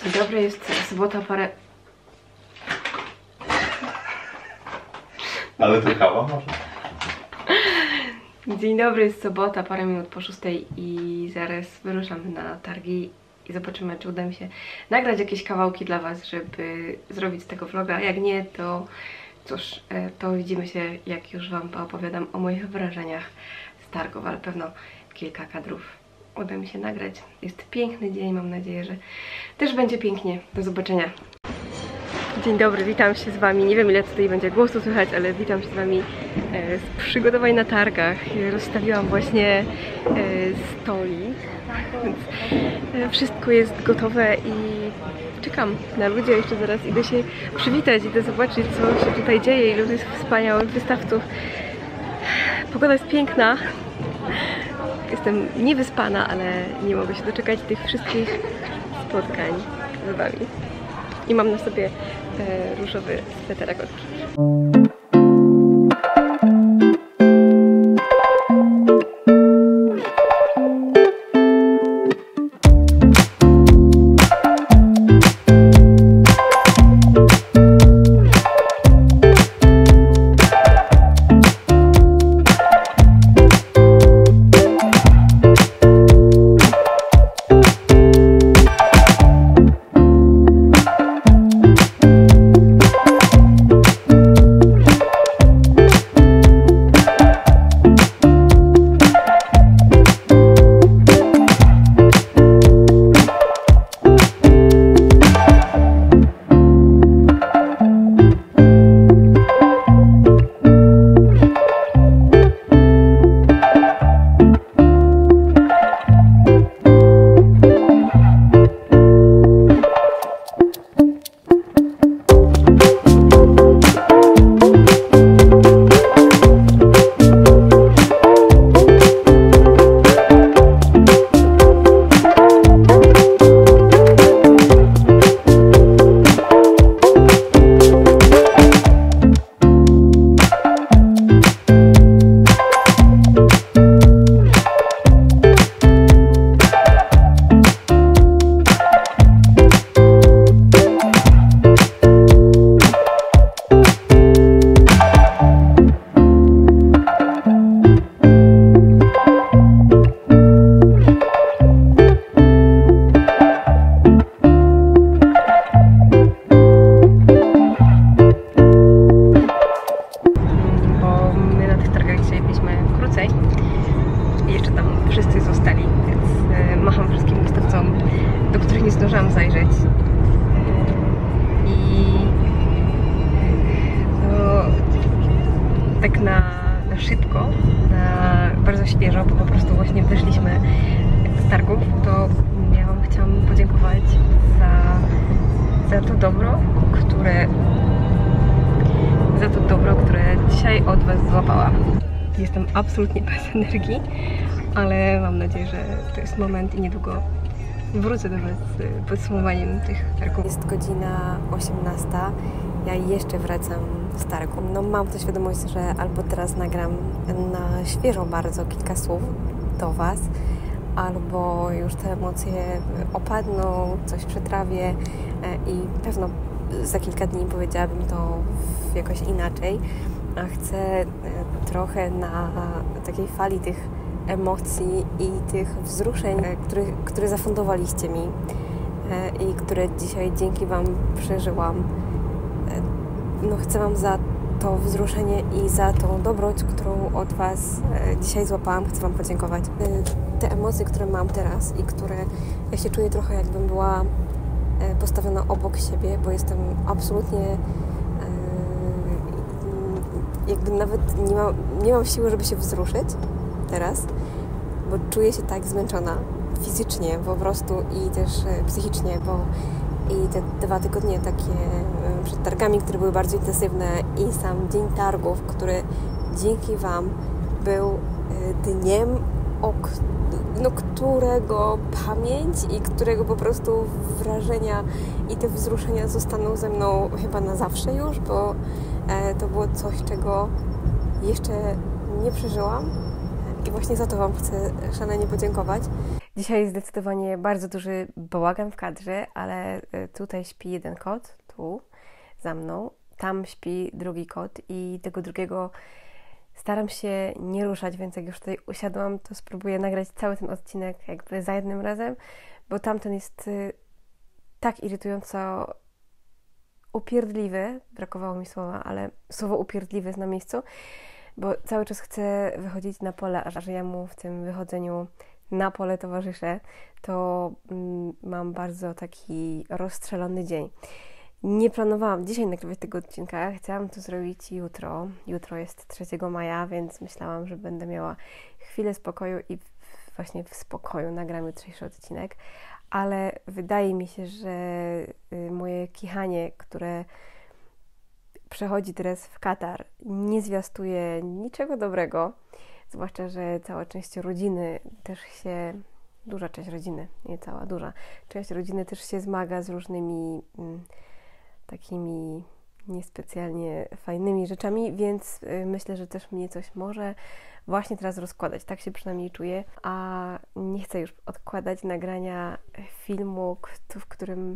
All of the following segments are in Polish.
Dzień dobry, jest sobota, parę... Ale to kawa może? Dzień dobry, jest sobota, parę minut po 6 i zaraz wyruszamy na targi i zobaczymy, czy uda mi się nagrać jakieś kawałki dla Was, żeby zrobić z tego vloga. Jak nie, to cóż, to widzimy się, jak już Wam poopowiadam o moich wrażeniach z targów, ale pewno kilka kadrów uda mi się nagrać. Jest piękny dzień, mam nadzieję, że też będzie pięknie. Do zobaczenia. Dzień dobry, witam się z Wami. Nie wiem, ile tutaj będzie głosu słychać, ale witam się z Wami z przygotowań na targach. Rozstawiłam właśnie stolik, więc wszystko jest gotowe i czekam na ludzi. Jeszcze zaraz idę się przywitać, idę zobaczyć, co się tutaj dzieje, ilu jest wspaniałych wystawców. Pogoda jest piękna. Jestem niewyspana, ale nie mogę się doczekać tych wszystkich spotkań z Wami. I mam na sobie różowy sweterek od Krzyży. Nie zdążyłam zajrzeć i no, tak na szybko, bardzo świeżo, bo po prostu właśnie wyszliśmy z targów, to ja Wam chciałam podziękować za to dobro, które dzisiaj od Was złapałam. Jestem absolutnie bez energii, ale mam nadzieję, że to jest moment i niedługo wrócę do Was z podsumowaniem tych targów. Jest godzina 18. Ja jeszcze wracam z targu. No mam tę świadomość, że albo teraz nagram na świeżo bardzo kilka słów do Was, albo już te emocje opadną, coś przetrawię i pewno za kilka dni powiedziałabym to jakoś inaczej. A chcę trochę na takiej fali tych emocji i tych wzruszeń, które zafundowaliście mi i które dzisiaj dzięki Wam przeżyłam. No chcę Wam za to wzruszenie i za tą dobroć, którą od Was dzisiaj złapałam, chcę Wam podziękować. Te emocje, które mam teraz i które ja się czuję trochę, jakbym była postawiona obok siebie, bo jestem absolutnie jakby nawet nie mam siły, żeby się wzruszyć teraz, bo czuję się tak zmęczona fizycznie po prostu i też psychicznie, bo i te 2 tygodnie takie przed targami, które były bardzo intensywne i sam dzień targów, który dzięki Wam był dniem, którego pamięć i którego po prostu wrażenia i te wzruszenia zostaną ze mną chyba na zawsze już, bo to było coś, czego jeszcze nie przeżyłam i właśnie za to Wam chcę szalenie podziękować. Dzisiaj zdecydowanie bardzo duży bałagan w kadrze, ale tutaj śpi jeden kot, tu za mną, tam śpi drugi kot i tego drugiego staram się nie ruszać, więc jak już tutaj usiadłam, to spróbuję nagrać cały ten odcinek jakby za jednym razem, bo tamten jest tak irytująco upierdliwy, brakowało mi słowa, ale słowo upierdliwy jest na miejscu, bo cały czas chcę wychodzić na pole, a że ja mu w tym wychodzeniu na pole towarzyszę, to mam bardzo taki rozstrzelony dzień. Nie planowałam dzisiaj nagrywać tego odcinka, chciałam to zrobić jutro. Jutro jest 3 maja, więc myślałam, że będę miała chwilę spokoju i właśnie w spokoju nagram jutrzejszy odcinek, ale wydaje mi się, że moje kichanie, które przechodzi teraz w katar, nie zwiastuje niczego dobrego, zwłaszcza, że cała część rodziny też się, duża część rodziny, nie cała, duża część rodziny też się zmaga z różnymi takimi niespecjalnie fajnymi rzeczami, więc myślę, że też mnie coś może właśnie teraz rozkładać. Tak się przynajmniej czuję, a nie chcę już odkładać nagrania filmu, w którym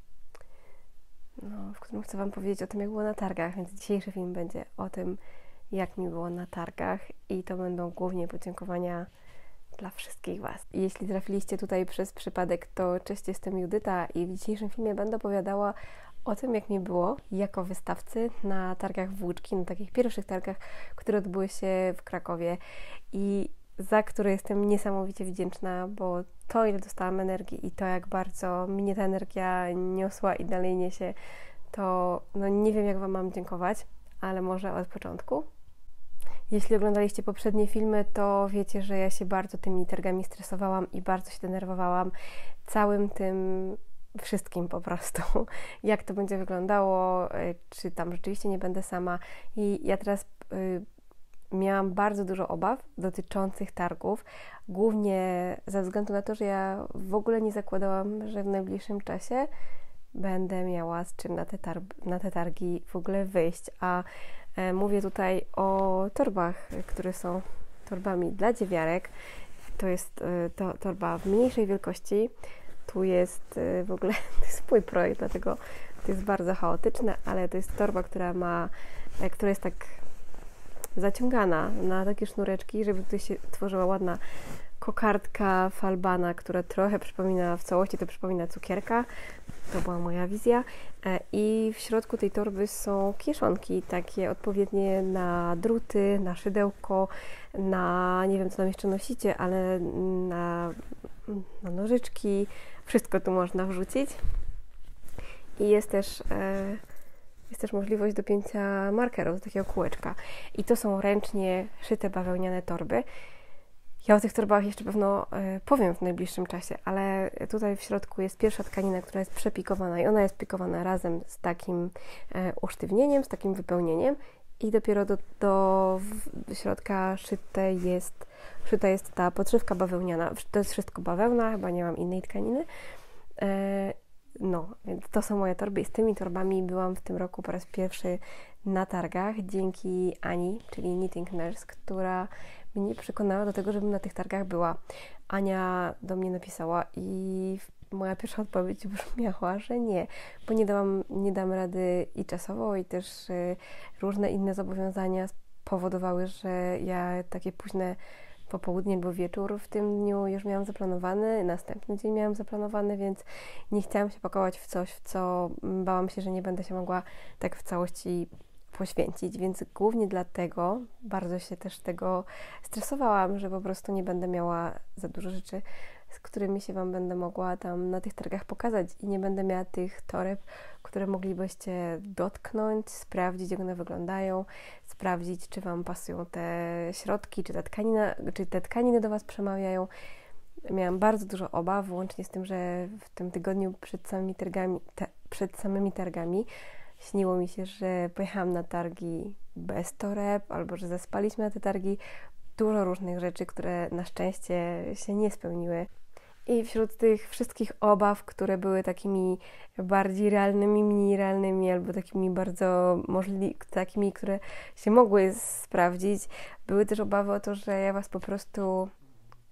chcę Wam powiedzieć o tym, jak było na targach, więc dzisiejszy film będzie o tym, jak mi było na targach i to będą głównie podziękowania dla wszystkich Was. Jeśli trafiliście tutaj przez przypadek, to cześć, jestem Judyta i w dzisiejszym filmie będę opowiadała o tym, jak mi było jako wystawcy na targach Włóczki, na takich pierwszych targach, które odbyły się w Krakowie i za które jestem niesamowicie wdzięczna, bo to, ile dostałam energii i to, jak bardzo mnie ta energia niosła i dalej niesie, to nie wiem, jak Wam mam dziękować, ale może od początku. Jeśli oglądaliście poprzednie filmy, to wiecie, że ja się bardzo tymi targami stresowałam i bardzo się denerwowałam całym tym wszystkim po prostu, jak to będzie wyglądało, czy tam rzeczywiście nie będę sama. I ja teraz miałam bardzo dużo obaw dotyczących targów, głównie ze względu na to, że ja w ogóle nie zakładałam, że w najbliższym czasie będę miała z czym na te targi w ogóle wyjść, a mówię tutaj o torbach, które są torbami dla dziewiarek. To jest torba w mniejszej wielkości. Tu jest w ogóle, to jest mój projekt, dlatego to jest bardzo chaotyczne, ale to jest torba, która jest tak zaciągana na takie sznureczki, żeby tutaj się tworzyła ładna kokardka falbana, która trochę przypomina, w całości to przypomina cukierka. To była moja wizja. I w środku tej torby są kieszonki, takie odpowiednie na druty, na szydełko, na, nie wiem co tam jeszcze nosicie, ale na nożyczki. Wszystko tu można wrzucić. I jest też możliwość dopięcia markerów do takiego kółeczka. I to są ręcznie szyte bawełniane torby. Ja o tych torbach jeszcze pewno powiem w najbliższym czasie, ale tutaj w środku jest pierwsza tkanina, która jest przepikowana i ona jest pikowana razem z takim usztywnieniem, z takim wypełnieniem i dopiero do środka szyta jest ta podszywka bawełniana. To jest wszystko bawełna, chyba nie mam innej tkaniny. Więc to są moje torby i z tymi torbami byłam w tym roku po raz pierwszy na targach dzięki Ani, czyli Knitting Nurse, która mnie przekonała do tego, żebym na tych targach była. Ania do mnie napisała i moja pierwsza odpowiedź brzmiała, że nie, bo nie dam rady i czasowo, i też różne inne zobowiązania spowodowały, że ja takie późne popołudnie albo wieczór w tym dniu już miałam zaplanowany, następny dzień miałam zaplanowany, więc nie chciałam się pakować w coś, w co bałam się, że nie będę się mogła tak w całości poświęcić, więc głównie dlatego bardzo się też tego stresowałam, że po prostu nie będę miała za dużo rzeczy, z którymi się Wam będę mogła tam na tych targach pokazać i nie będę miała tych toreb, które moglibyście dotknąć, sprawdzić, jak one wyglądają, sprawdzić, czy Wam pasują te środki, czy te tkaniny do Was przemawiają. Miałam bardzo dużo obaw, łącznie z tym, że w tym tygodniu przed samymi targami śniło mi się, że pojechałam na targi bez toreb, albo że zaspaliśmy na te targi. Dużo różnych rzeczy, które na szczęście się nie spełniły. I wśród tych wszystkich obaw, które były takimi bardziej realnymi, mniej realnymi, albo takimi bardzo takimi, które się mogły sprawdzić, były też obawy o to, że ja Was po prostu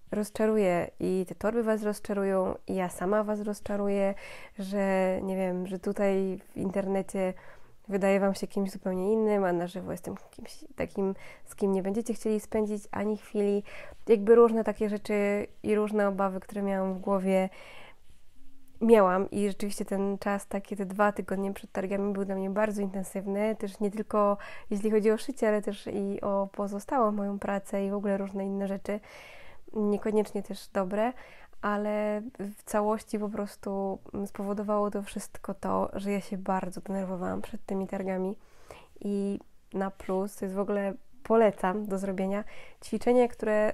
rozczaruje i te torby Was rozczarują i ja sama Was rozczaruję, że nie wiem, że tutaj w internecie wydaje Wam się kimś zupełnie innym, a na żywo jestem kimś takim, z kim nie będziecie chcieli spędzić ani chwili. Jakby różne takie rzeczy i różne obawy, które miałam w głowie, miałam i rzeczywiście ten czas, te 2 tygodnie przed targami był dla mnie bardzo intensywny, też nie tylko jeśli chodzi o szycie, ale też i o pozostałą moją pracę i w ogóle różne inne rzeczy, niekoniecznie też dobre, ale w całości po prostu spowodowało to wszystko to, że ja się bardzo denerwowałam przed tymi targami i na plus, to jest w ogóle polecam do zrobienia ćwiczenie,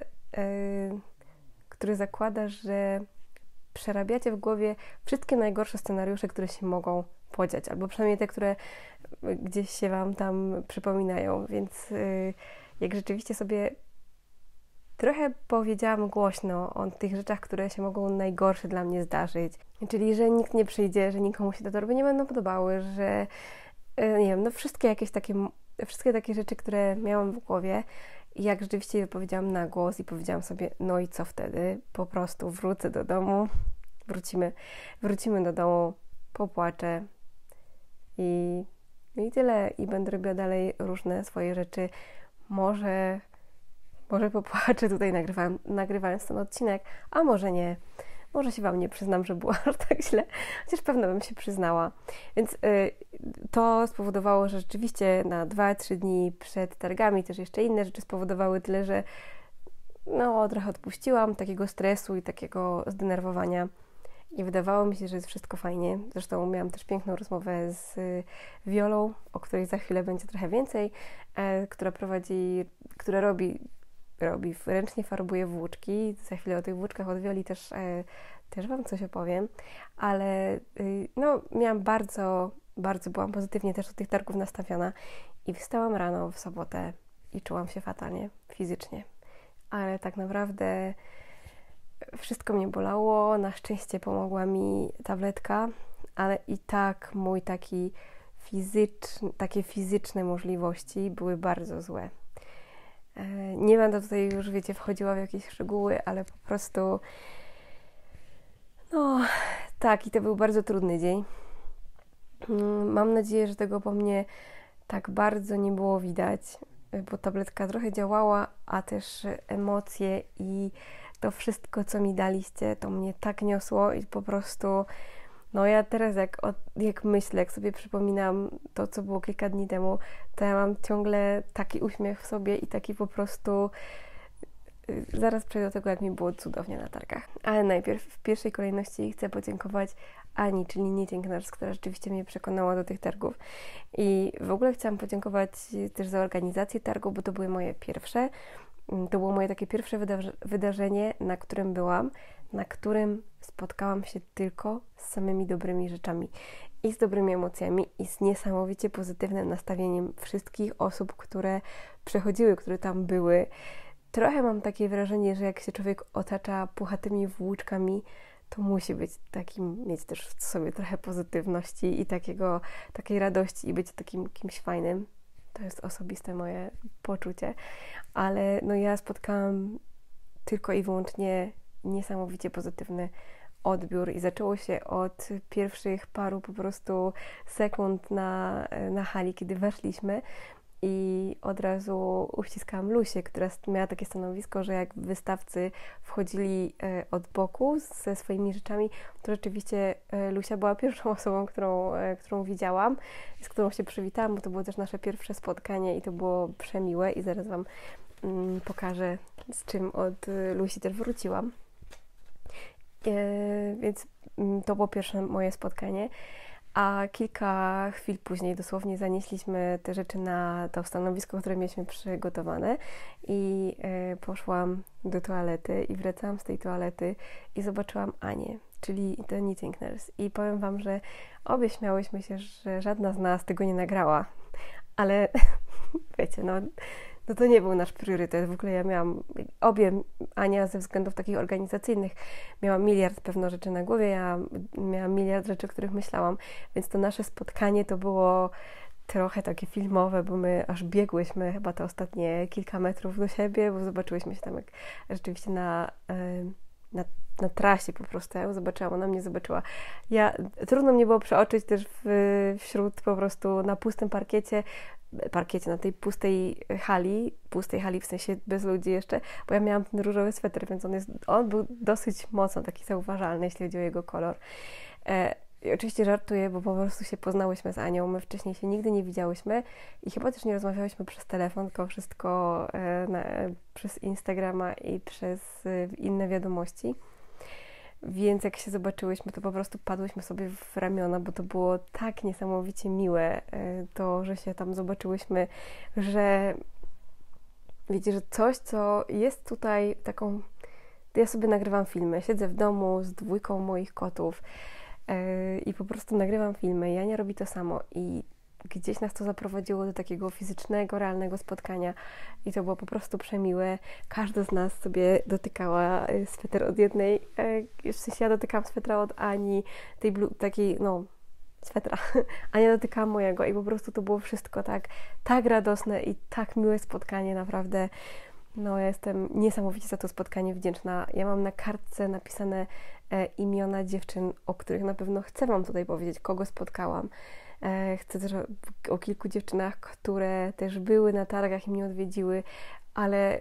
które zakłada, że przerabiacie w głowie wszystkie najgorsze scenariusze, które się mogą podziać, albo przynajmniej te, które gdzieś się Wam tam przypominają, więc jak rzeczywiście sobie trochę powiedziałam głośno o tych rzeczach, które się mogą najgorsze dla mnie zdarzyć, czyli że nikt nie przyjdzie, że nikomu się te torby nie będą podobały, że nie wiem, no wszystkie takie rzeczy, które miałam w głowie, i jak rzeczywiście je powiedziałam na głos i powiedziałam sobie, no i co wtedy? Po prostu wrócę do domu, wrócimy do domu, popłaczę i tyle. I będę robiła dalej różne swoje rzeczy. Może popłaczę tutaj nagrywając ten odcinek, a może nie. Może się Wam nie przyznam, że było aż tak źle, chociaż pewno bym się przyznała. Więc to spowodowało, że rzeczywiście na 2-3 dni przed targami też jeszcze inne rzeczy spowodowały tyle, że trochę odpuściłam takiego stresu i takiego zdenerwowania i wydawało mi się, że jest wszystko fajnie. Zresztą miałam też piękną rozmowę z Wiolą, o której za chwilę będzie trochę więcej, która robi ręcznie farbuje włóczki. Za chwilę o tych włóczkach od Wioli też Wam coś opowiem, ale miałam bardzo byłam pozytywnie też do tych targów nastawiona i wstałam rano w sobotę i czułam się fatalnie fizycznie, ale tak naprawdę wszystko mnie bolało, na szczęście pomogła mi tabletka, ale i tak takie fizyczne możliwości były bardzo złe. Nie będę tutaj już, wchodziła w jakieś szczegóły, ale po prostu tak, i to był bardzo trudny dzień. Mam nadzieję, że tego po mnie tak bardzo nie było widać, bo tabletka trochę działała, a też emocje i to wszystko, co mi daliście, to mnie tak niosło i po prostu ja teraz jak myślę, jak sobie przypominam to, co było kilka dni temu, to ja mam ciągle taki uśmiech w sobie i taki po prostu zaraz przejdę do tego, jak mi było cudownie na targach. Ale najpierw w pierwszej kolejności chcę podziękować Ani, czyli Knitting-Nurse, która rzeczywiście mnie przekonała do tych targów. I w ogóle chciałam podziękować też za organizację targów, bo to były moje pierwsze. To było moje takie pierwsze wydarzenie, na którym byłam, na którym spotkałam się tylko z samymi dobrymi rzeczami i z dobrymi emocjami i z niesamowicie pozytywnym nastawieniem wszystkich osób, które przechodziły, które tam były. Trochę mam takie wrażenie, że jak się człowiek otacza puchatymi włóczkami, to musi być mieć też w sobie trochę pozytywności i takiej radości i być takim kimś fajnym. To jest osobiste moje poczucie, ale ja spotkałam tylko i wyłącznie niesamowicie pozytywny odbiór i zaczęło się od pierwszych paru po prostu sekund na hali, kiedy weszliśmy i od razu uściskałam Lusię, która miała takie stanowisko, że jak wystawcy wchodzili od boku ze swoimi rzeczami, to rzeczywiście Lusia była pierwszą osobą, którą widziałam, z którą się przywitałam, bo to było też nasze pierwsze spotkanie i to było przemiłe i zaraz Wam pokażę, z czym od Lusi też wróciłam. Więc to było pierwsze moje spotkanie, a kilka chwil później dosłownie zanieśliśmy te rzeczy na to stanowisko, które mieliśmy przygotowane i poszłam do toalety i wracałam z tej toalety i zobaczyłam Anię, czyli The Knitting Nurse i powiem Wam, że obie śmiałyśmy się, że żadna z nas tego nie nagrała, ale wiecie, to nie był nasz priorytet. W ogóle ja miałam Ania ze względów takich organizacyjnych miała miliard pewno rzeczy na głowie, ja miałam miliard rzeczy, o których myślałam, więc to nasze spotkanie to było trochę takie filmowe, bo my aż biegłyśmy chyba te ostatnie kilka metrów do siebie, bo zobaczyłyśmy się tam jak rzeczywiście na trasie po prostu. Ja ją zobaczyłam, ona mnie zobaczyła. Trudno mnie było przeoczyć też wśród po prostu na pustym parkiecie, na tej pustej hali w sensie bez ludzi jeszcze, bo ja miałam ten różowy sweter, więc on był dosyć mocno taki zauważalny, jeśli chodzi o jego kolor. I oczywiście żartuję, bo po prostu się poznałyśmy z Anią, my wcześniej się nigdy nie widziałyśmy i chyba też nie rozmawiałyśmy przez telefon, tylko wszystko przez Instagrama i przez inne wiadomości. Więc jak się zobaczyłyśmy, to po prostu padłyśmy sobie w ramiona, bo to było tak niesamowicie miłe, to, że się tam zobaczyłyśmy, że wiecie, że coś, co jest tutaj taką... Ja sobie nagrywam filmy, siedzę w domu z 2 moich kotów i po prostu nagrywam filmy. Jania robi to samo i gdzieś nas to zaprowadziło do takiego fizycznego, realnego spotkania i to było po prostu przemiłe. Każda z nas sobie dotykała sweter od jednej, w sensie ja dotykałam swetra od Ani, takiej, swetra. Ania dotykała mojego i po prostu to było wszystko tak radosne i tak miłe spotkanie, naprawdę. Ja jestem niesamowicie za to spotkanie wdzięczna. Ja mam na kartce napisane imiona dziewczyn, o których na pewno chcę Wam tutaj powiedzieć, kogo spotkałam. Chcę też o kilku dziewczynach, które też były na targach i mnie odwiedziły, ale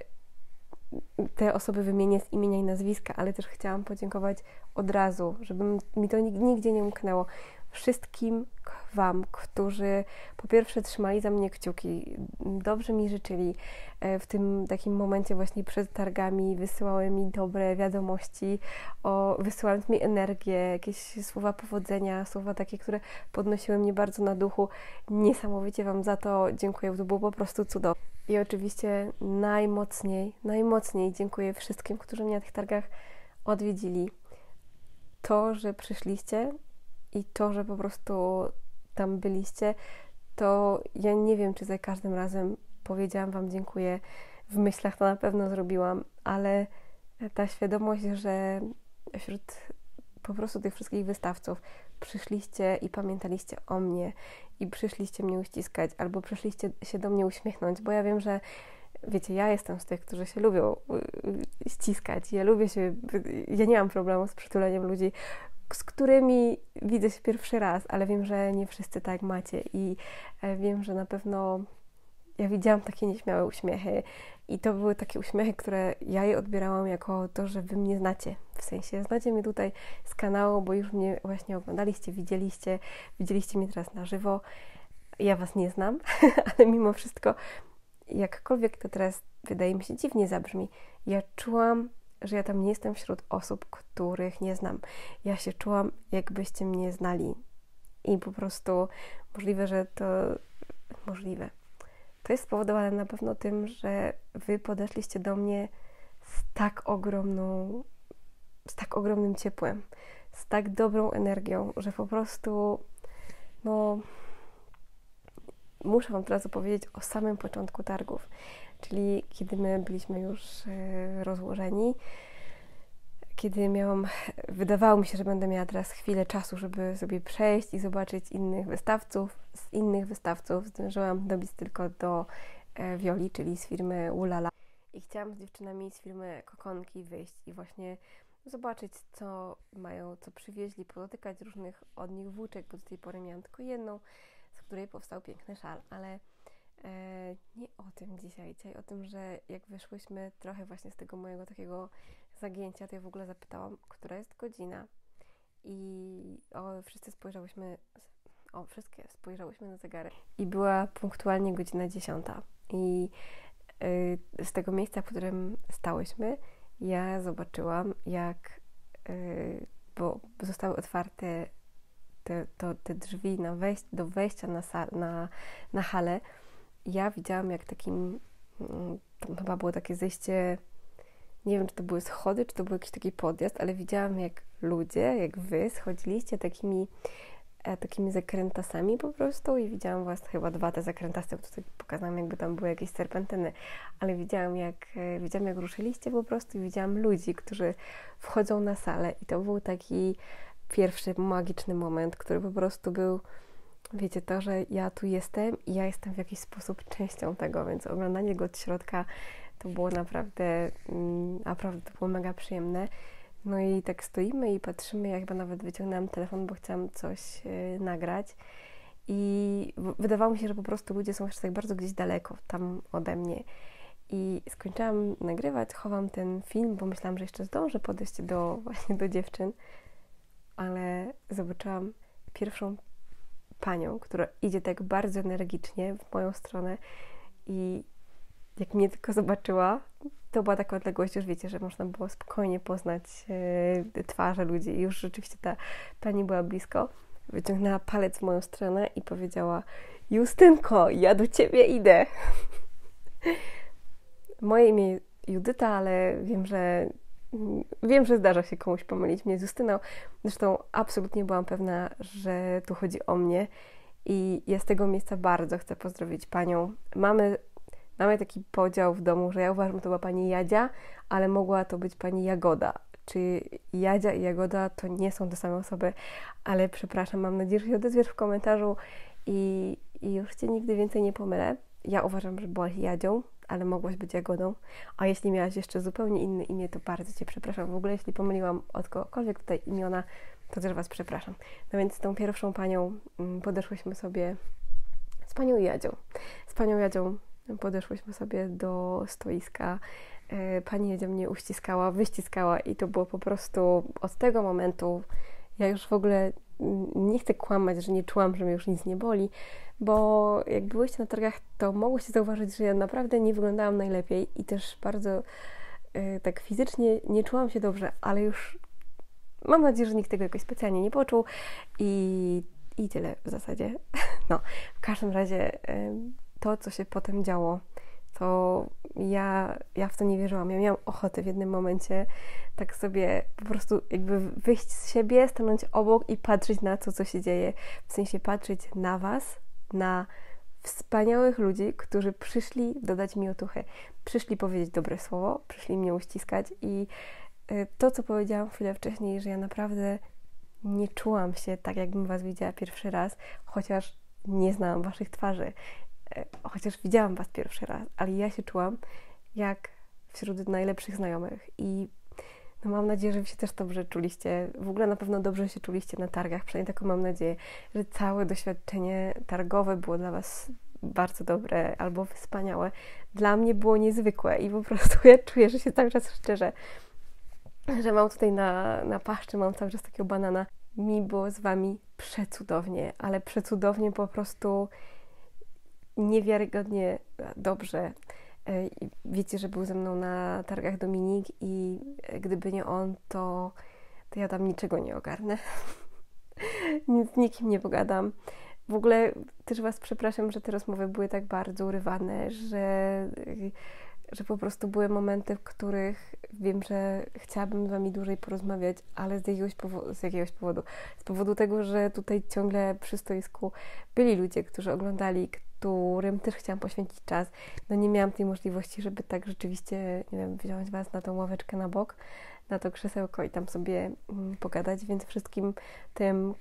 te osoby wymienię z imienia i nazwiska, ale też chciałam podziękować od razu, żeby mi to nigdzie nie umknęło. Wszystkim Wam, którzy po pierwsze trzymali za mnie kciuki, dobrze mi życzyli w tym takim momencie właśnie przed targami, wysyłały mi dobre wiadomości, wysyłając mi energię, jakieś słowa powodzenia, słowa takie, które podnosiły mnie bardzo na duchu. Niesamowicie Wam za to dziękuję, to było po prostu cudowne. I oczywiście najmocniej dziękuję wszystkim, którzy mnie na tych targach odwiedzili. To, że przyszliście i to, że po prostu tam byliście, to ja nie wiem, czy za każdym razem powiedziałam Wam dziękuję. W myślach to na pewno zrobiłam, ale ta świadomość, że wśród po prostu tych wszystkich wystawców przyszliście i pamiętaliście o mnie i przyszliście mnie uściskać albo przyszliście się do mnie uśmiechnąć, bo ja wiem, że wiecie, ja jestem z tych, którzy się lubią ściskać. Ja nie mam problemu z przytuleniem ludzi, z którymi widzę się pierwszy raz, ale wiem, że nie wszyscy tak macie i wiem, że na pewno ja widziałam takie nieśmiałe uśmiechy i to były takie uśmiechy, które ja je odbierałam jako to, że Wy mnie znacie. W sensie znacie mnie tutaj z kanału, bo już mnie właśnie oglądaliście, widzieliście mnie teraz na żywo. Ja Was nie znam, ale mimo wszystko, jakkolwiek to teraz wydaje mi się dziwnie zabrzmi, ja czułam, że ja tam nie jestem wśród osób, których nie znam. Ja się czułam, jakbyście mnie znali. I po prostu to jest spowodowane na pewno tym, że Wy podeszliście do mnie z tak ogromnym ciepłem, z tak dobrą energią, że po prostu muszę Wam teraz opowiedzieć o samym początku targów, czyli kiedy my byliśmy już rozłożeni, kiedy wydawało mi się, że będę miała teraz chwilę czasu, żeby sobie przejść i zobaczyć innych wystawców. Z innych wystawców zdążyłam dobić tylko do Violi, czyli z firmy Ulala. I chciałam z dziewczynami z firmy Kokonki wyjść i właśnie zobaczyć, co mają, co przywieźli, podotykać różnych od nich włóczek, bo do tej pory miałam tylko jedną, z której powstał piękny szal, ale nie o tym dzisiaj. Dzisiaj o tym, że jak wyszłyśmy trochę właśnie z tego mojego takiego zagięcia, to ja w ogóle zapytałam, która jest godzina i wszystkie spojrzałyśmy na zegary i była punktualnie godzina 10. I z tego miejsca, w którym stałyśmy, ja zobaczyłam, jak bo zostały otwarte te drzwi do wejścia na halę. Ja widziałam, jak tam chyba było takie zejście, nie wiem, czy to były schody, czy to był jakiś taki podjazd, ale widziałam, jak ludzie, jak Wy schodziliście takimi zakrętasami po prostu i widziałam Was chyba 2 te zakrętasy, bo tutaj pokazałam, jakby tam były jakieś serpentyny, ale widziałam jak ruszyliście po prostu i widziałam ludzi, którzy wchodzą na salę i to był taki pierwszy magiczny moment, który po prostu był wiecie, to, że ja tu jestem i ja jestem w jakiś sposób częścią tego, więc oglądanie go od środka to było naprawdę to było mega przyjemne. No i tak stoimy i patrzymy, ja chyba nawet wyciągnęłam telefon, bo chciałam coś nagrać i wydawało mi się, że po prostu ludzie są jeszcze tak bardzo gdzieś daleko tam ode mnie. I skończyłam nagrywać, chowam ten film, bo myślałam, że jeszcze zdążę podejść właśnie do dziewczyn, ale zobaczyłam pierwszą panią, która idzie tak bardzo energicznie w moją stronę i jak mnie tylko zobaczyła, to była taka odległość, już wiecie, że można było spokojnie poznać twarze ludzi i już rzeczywiście ta pani była blisko. Wyciągnęła palec w moją stronę i powiedziała: Justynko, ja do ciebie idę. Moje imię Judyta, ale wiem, że zdarza się komuś pomylić mnie z Justyną. Zresztą absolutnie byłam pewna, że tu chodzi o mnie i ja z tego miejsca bardzo chcę pozdrowić panią. Mamy taki podział w domu, że ja uważam, że to była pani Jadzia, ale mogła to być pani Jagoda. Czy Jadzia i Jagoda to nie są te same osoby, ale przepraszam, mam nadzieję, że się odezwiesz w komentarzu i już cię nigdy więcej nie pomylę. Ja uważam, że byłaś Jadzią, ale mogłaś być Jagodą, a jeśli miałaś jeszcze zupełnie inne imię, to bardzo cię przepraszam. W ogóle jeśli pomyliłam od kogokolwiek tutaj imiona, to też was przepraszam. No więc z tą pierwszą panią podeszłyśmy sobie, z panią Jadzią podeszłyśmy sobie do stoiska. Pani Jadzia mnie uściskała, wyściskała i to było po prostu od tego momentu, ja już w ogóle nie chcę kłamać, że nie czułam, że mnie już nic nie boli, bo jak byłyście na targach, to mogłyście zauważyć, że ja naprawdę nie wyglądałam najlepiej i też bardzo tak fizycznie nie czułam się dobrze, ale już mam nadzieję, że nikt tego jakoś specjalnie nie poczuł i tyle w zasadzie. No, w każdym razie to, co się potem działo, to ja w to nie wierzyłam. Ja miałam ochotę w jednym momencie tak sobie po prostu jakby wyjść z siebie, stanąć obok i patrzeć na to, co się dzieje. W sensie patrzeć na was, na wspaniałych ludzi, którzy przyszli dodać mi otuchy. Przyszli powiedzieć dobre słowo, przyszli mnie uściskać i to, co powiedziałam chwilę wcześniej, że ja naprawdę nie czułam się tak, jakbym was widziała pierwszy raz, chociaż nie znałam waszych twarzy. Chociaż widziałam was pierwszy raz, ale ja się czułam jak wśród najlepszych znajomych i no mam nadzieję, że wy się też dobrze czuliście. W ogóle na pewno dobrze się czuliście na targach, przynajmniej taką mam nadzieję, że całe doświadczenie targowe było dla was bardzo dobre albo wspaniałe. Dla mnie było niezwykłe i po prostu ja czuję, że się cały czas szczerze, że mam tutaj na paszczy, mam cały czas takiego banana. Mi było z wami przecudownie, ale przecudownie po prostu niewiarygodnie dobrze. Wiecie, że był ze mną na targach Dominik i gdyby nie on, to ja tam niczego nie ogarnę. Z nikim nie pogadam. W ogóle też was przepraszam, że te rozmowy były tak bardzo urywane, że po prostu były momenty, w których wiem, że chciałabym z wami dłużej porozmawiać, ale z jakiegoś powodu. Z powodu tego, że tutaj ciągle przy stoisku byli ludzie, którzy oglądali, którym też chciałam poświęcić czas. No nie miałam tej możliwości, żeby tak rzeczywiście, nie wiem, wziąć was na tą ławeczkę na bok, na to krzesełko i tam sobie pogadać, więc wszystkim tym,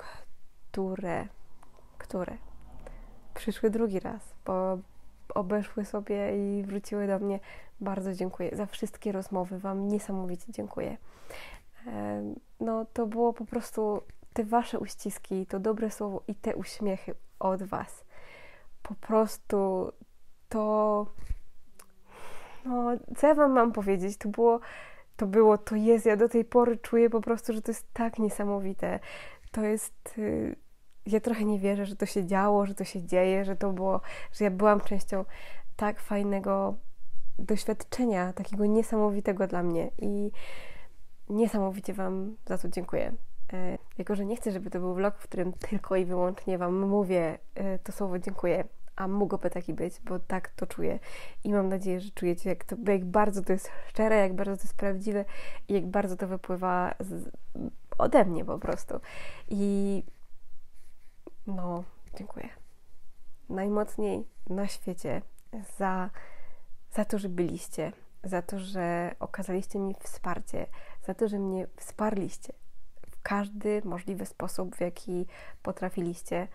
które przyszły drugi raz, bo obeszły sobie i wróciły do mnie. Bardzo dziękuję za wszystkie rozmowy. Wam niesamowicie dziękuję. No to było po prostu te wasze uściski, to dobre słowo i te uśmiechy od was. Po prostu to... No, co ja wam mam powiedzieć? To jest, ja do tej pory czuję po prostu, że to jest tak niesamowite. To jest... Ja trochę nie wierzę, że to się działo, że to się dzieje, że ja byłam częścią tak fajnego doświadczenia, takiego niesamowitego dla mnie i niesamowicie wam za to dziękuję. Jako że nie chcę, żeby to był vlog, w którym tylko i wyłącznie wam mówię to słowo dziękuję, a mógłby taki być, bo tak to czuję i mam nadzieję, że czujecie, jak bardzo to jest szczere, jak bardzo to jest prawdziwe i jak bardzo to wypływa ode mnie po prostu. I no, dziękuję najmocniej na świecie za to, że byliście, za to, że okazaliście mi wsparcie, za to, że mnie wsparliście w każdy możliwy sposób, w jaki potrafiliście.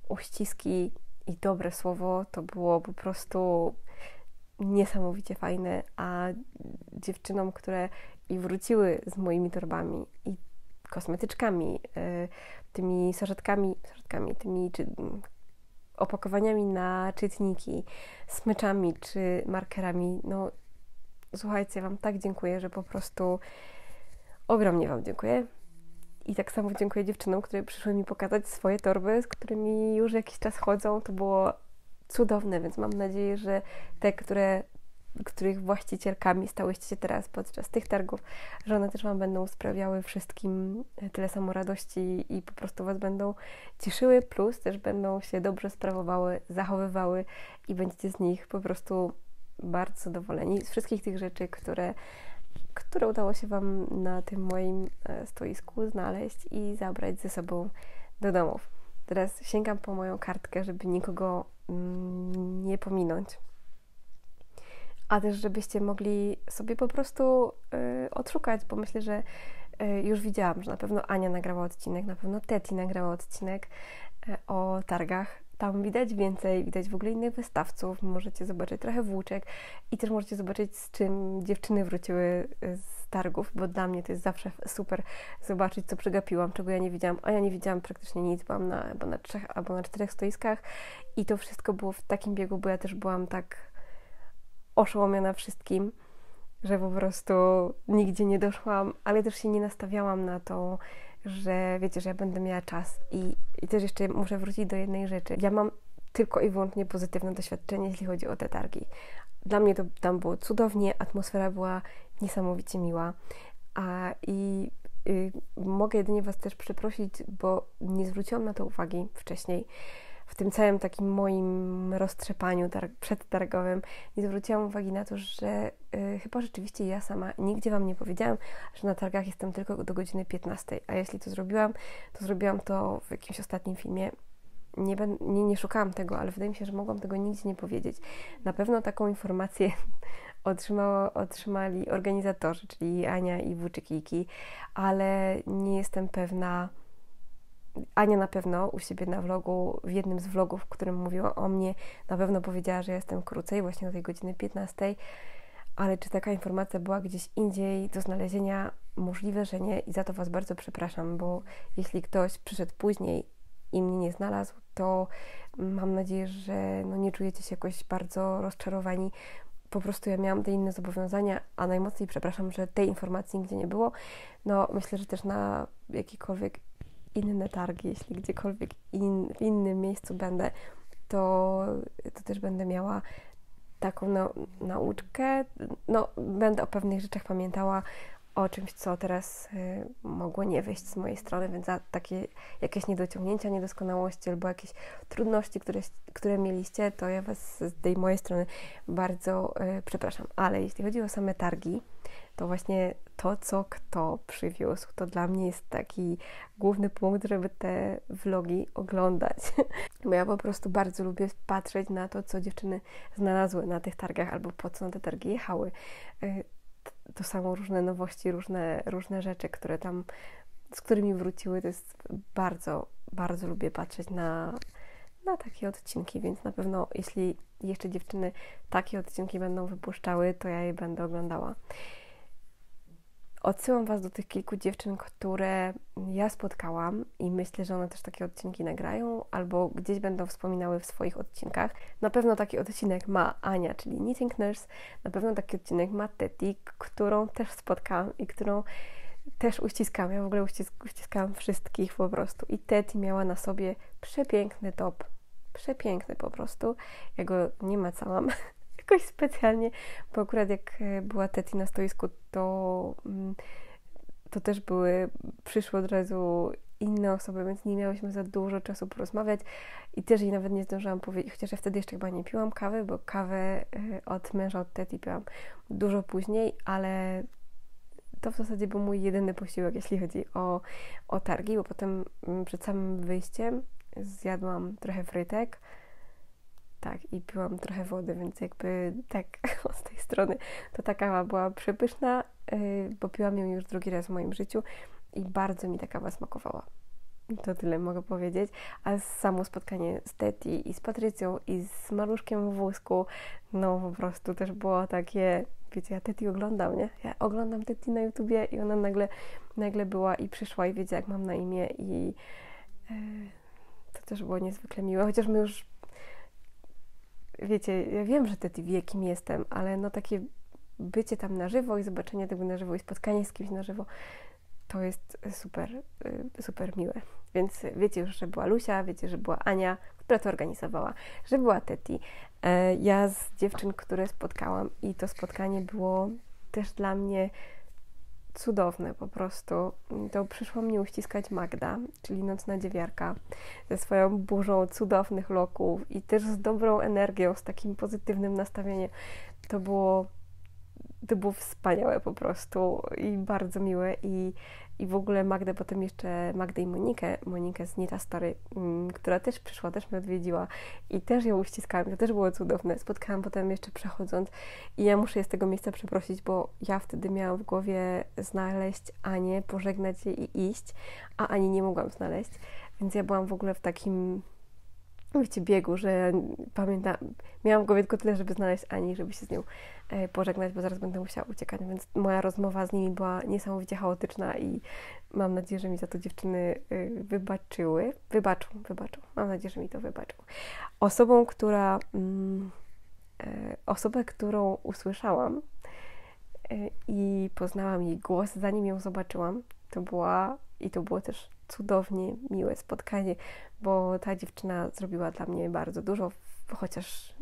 uściski i dobre słowo to było po prostu niesamowicie fajne, a dziewczynom, które i wróciły z moimi torbami i kosmetyczkami, tymi sarzetkami, tymi opakowaniami na czytniki, smyczami czy markerami, no słuchajcie, Wam tak dziękuję, że po prostu ogromnie Wam dziękuję. I tak samo dziękuję dziewczynom, które przyszły mi pokazać swoje torby, z którymi już jakiś czas chodzą. To było cudowne, więc mam nadzieję, że te, których właścicielkami stałyście się teraz podczas tych targów, że one też Wam będą sprawiały wszystkim tyle samo radości i po prostu Was będą cieszyły, plus też będą się dobrze sprawowały, zachowywały i będziecie z nich po prostu bardzo zadowoleni. Z wszystkich tych rzeczy, które udało się Wam na tym moim stoisku znaleźć i zabrać ze sobą do domów. Teraz sięgam po moją kartkę, żeby nikogo nie pominąć. A też, żebyście mogli sobie po prostu odszukać, bo myślę, że już widziałam, że na pewno Ania nagrała odcinek, na pewno Teti nagrała odcinek o targach. Tam widać więcej, widać w ogóle innych wystawców, możecie zobaczyć trochę włóczek i też możecie zobaczyć, z czym dziewczyny wróciły z targów, bo dla mnie to jest zawsze super zobaczyć, co przegapiłam, czego ja nie widziałam, a ja nie widziałam praktycznie nic, byłam na 3 albo na 4 stoiskach i to wszystko było w takim biegu, bo ja też byłam tak oszołomiona wszystkim, że po prostu nigdzie nie doszłam, ale też się nie nastawiałam na to, że wiecie, że ja będę miała czas i też jeszcze muszę wrócić do jednej rzeczy. Ja mam tylko i wyłącznie pozytywne doświadczenie, jeśli chodzi o te targi. Dla mnie to tam było cudownie, atmosfera była niesamowicie miła, i mogę jedynie Was też przeprosić, bo nie zwróciłam na to uwagi wcześniej. W tym całym takim moim roztrzepaniu przedtargowym nie zwróciłam uwagi na to, że chyba rzeczywiście ja sama nigdzie Wam nie powiedziałam, że na targach jestem tylko do godziny 15, a jeśli to zrobiłam to w jakimś ostatnim filmie. Nie szukałam tego, ale wydaje mi się, że mogłam tego nigdzie nie powiedzieć. Na pewno taką informację otrzymali organizatorzy, czyli Ania i Włóczykijki, ale nie jestem pewna. Ania na pewno u siebie na vlogu, w jednym z vlogów, w którym mówiła o mnie, na pewno powiedziała, że jestem krócej, właśnie do tej godziny 15, ale czy taka informacja była gdzieś indziej do znalezienia? Możliwe, że nie i za to Was bardzo przepraszam, bo jeśli ktoś przyszedł później i mnie nie znalazł, to mam nadzieję, że nie czujecie się jakoś bardzo rozczarowani. Po prostu ja miałam te inne zobowiązania, a najmocniej przepraszam, że tej informacji nigdzie nie było. Myślę, że też na jakiekolwiek inne targi, jeśli gdziekolwiek w innym miejscu będę, to też będę miała taką nauczkę. Będę o pewnych rzeczach pamiętała, o czymś, co teraz mogło nie wyjść z mojej strony, więc za takie jakieś niedociągnięcia, niedoskonałości albo jakieś trudności, które mieliście, to ja Was z tej mojej strony bardzo przepraszam. Ale jeśli chodzi o same targi, to właśnie to, co kto przywiózł, to dla mnie jest taki główny punkt, żeby te vlogi oglądać. Bo ja po prostu bardzo lubię patrzeć na to, co dziewczyny znalazły na tych targach albo po co na te targi jechały. To samo różne nowości, różne rzeczy, z którymi wróciły. To jest bardzo, bardzo lubię patrzeć na takie odcinki, więc na pewno jeśli jeszcze dziewczyny takie odcinki będą wypuszczały, to ja je będę oglądała. Odsyłam Was do tych kilku dziewczyn, które ja spotkałam i myślę, że one też takie odcinki nagrają albo gdzieś będą wspominały w swoich odcinkach. Na pewno taki odcinek ma Ania, czyli Knitting Nurse, na pewno taki odcinek ma Teti, którą też spotkałam i którą też uściskałam. Ja w ogóle uściskałam wszystkich po prostu. I Teti miała na sobie przepiękny top. Przepiękny po prostu. Ja go nie macałam jakoś specjalnie, bo akurat jak była Teti na stoisku, to też przyszły od razu inne osoby, więc nie miałyśmy za dużo czasu porozmawiać i też jej nawet nie zdążyłam powiedzieć, chociaż ja wtedy jeszcze chyba nie piłam kawy, bo kawę od męża, od Teti piłam dużo później, ale to w zasadzie był mój jedyny posiłek, jeśli chodzi o targi, bo potem przed samym wyjściem zjadłam trochę frytek, tak, i piłam trochę wody, więc jakby tak z tej strony to ta kawa była przepyszna, bo piłam ją już drugi raz w moim życiu i bardzo mi ta kawa smakowała. To tyle mogę powiedzieć. A samo spotkanie z Teti i z Patrycją i z Maruszkiem w wózku, no po prostu też było takie, wiecie, ja Teti oglądam, nie? Ja oglądam Teti na YouTubie i ona nagle była i przyszła i wiedziała, jak mam na imię i to też było niezwykle miłe, chociaż my już, wiecie, ja wiem, że Teti wie, kim jestem, ale no takie bycie tam na żywo i zobaczenie tego na żywo i spotkanie z kimś na żywo, to jest super, super miłe. Więc wiecie już, że była Lusia, wiecie, że była Ania, która to organizowała, że była Teti. Ja z dziewczyn, które spotkałam i to spotkanie było też dla mnie cudowne po prostu. To przyszła mnie uściskać Magda, czyli nocna dziewiarka, ze swoją burzą cudownych loków i też z dobrą energią, z takim pozytywnym nastawieniem. To było wspaniałe po prostu i bardzo miłe i w ogóle Magdę potem jeszcze, Magdę i Monikę z Nita Story, która też przyszła, też mnie odwiedziła i też ją uściskałam, to też było cudowne. Spotkałam potem jeszcze przechodząc i ja muszę je z tego miejsca przeprosić, bo ja wtedy miałam w głowie znaleźć Anię, pożegnać jej i iść, a Ani nie mogłam znaleźć, więc ja byłam w ogóle w takim, wiecie, biegu, że pamiętam, miałam w głowie tylko tyle, żeby znaleźć Ani, żeby się z nią pożegnać, bo zaraz będę musiała uciekać, więc moja rozmowa z nimi była niesamowicie chaotyczna i mam nadzieję, że mi za to dziewczyny wybaczą. Mam nadzieję, że mi to wybaczą. Osobę, którą usłyszałam i poznałam jej głos, zanim ją zobaczyłam, to było też cudownie miłe spotkanie, bo ta dziewczyna zrobiła dla mnie bardzo dużo, chociaż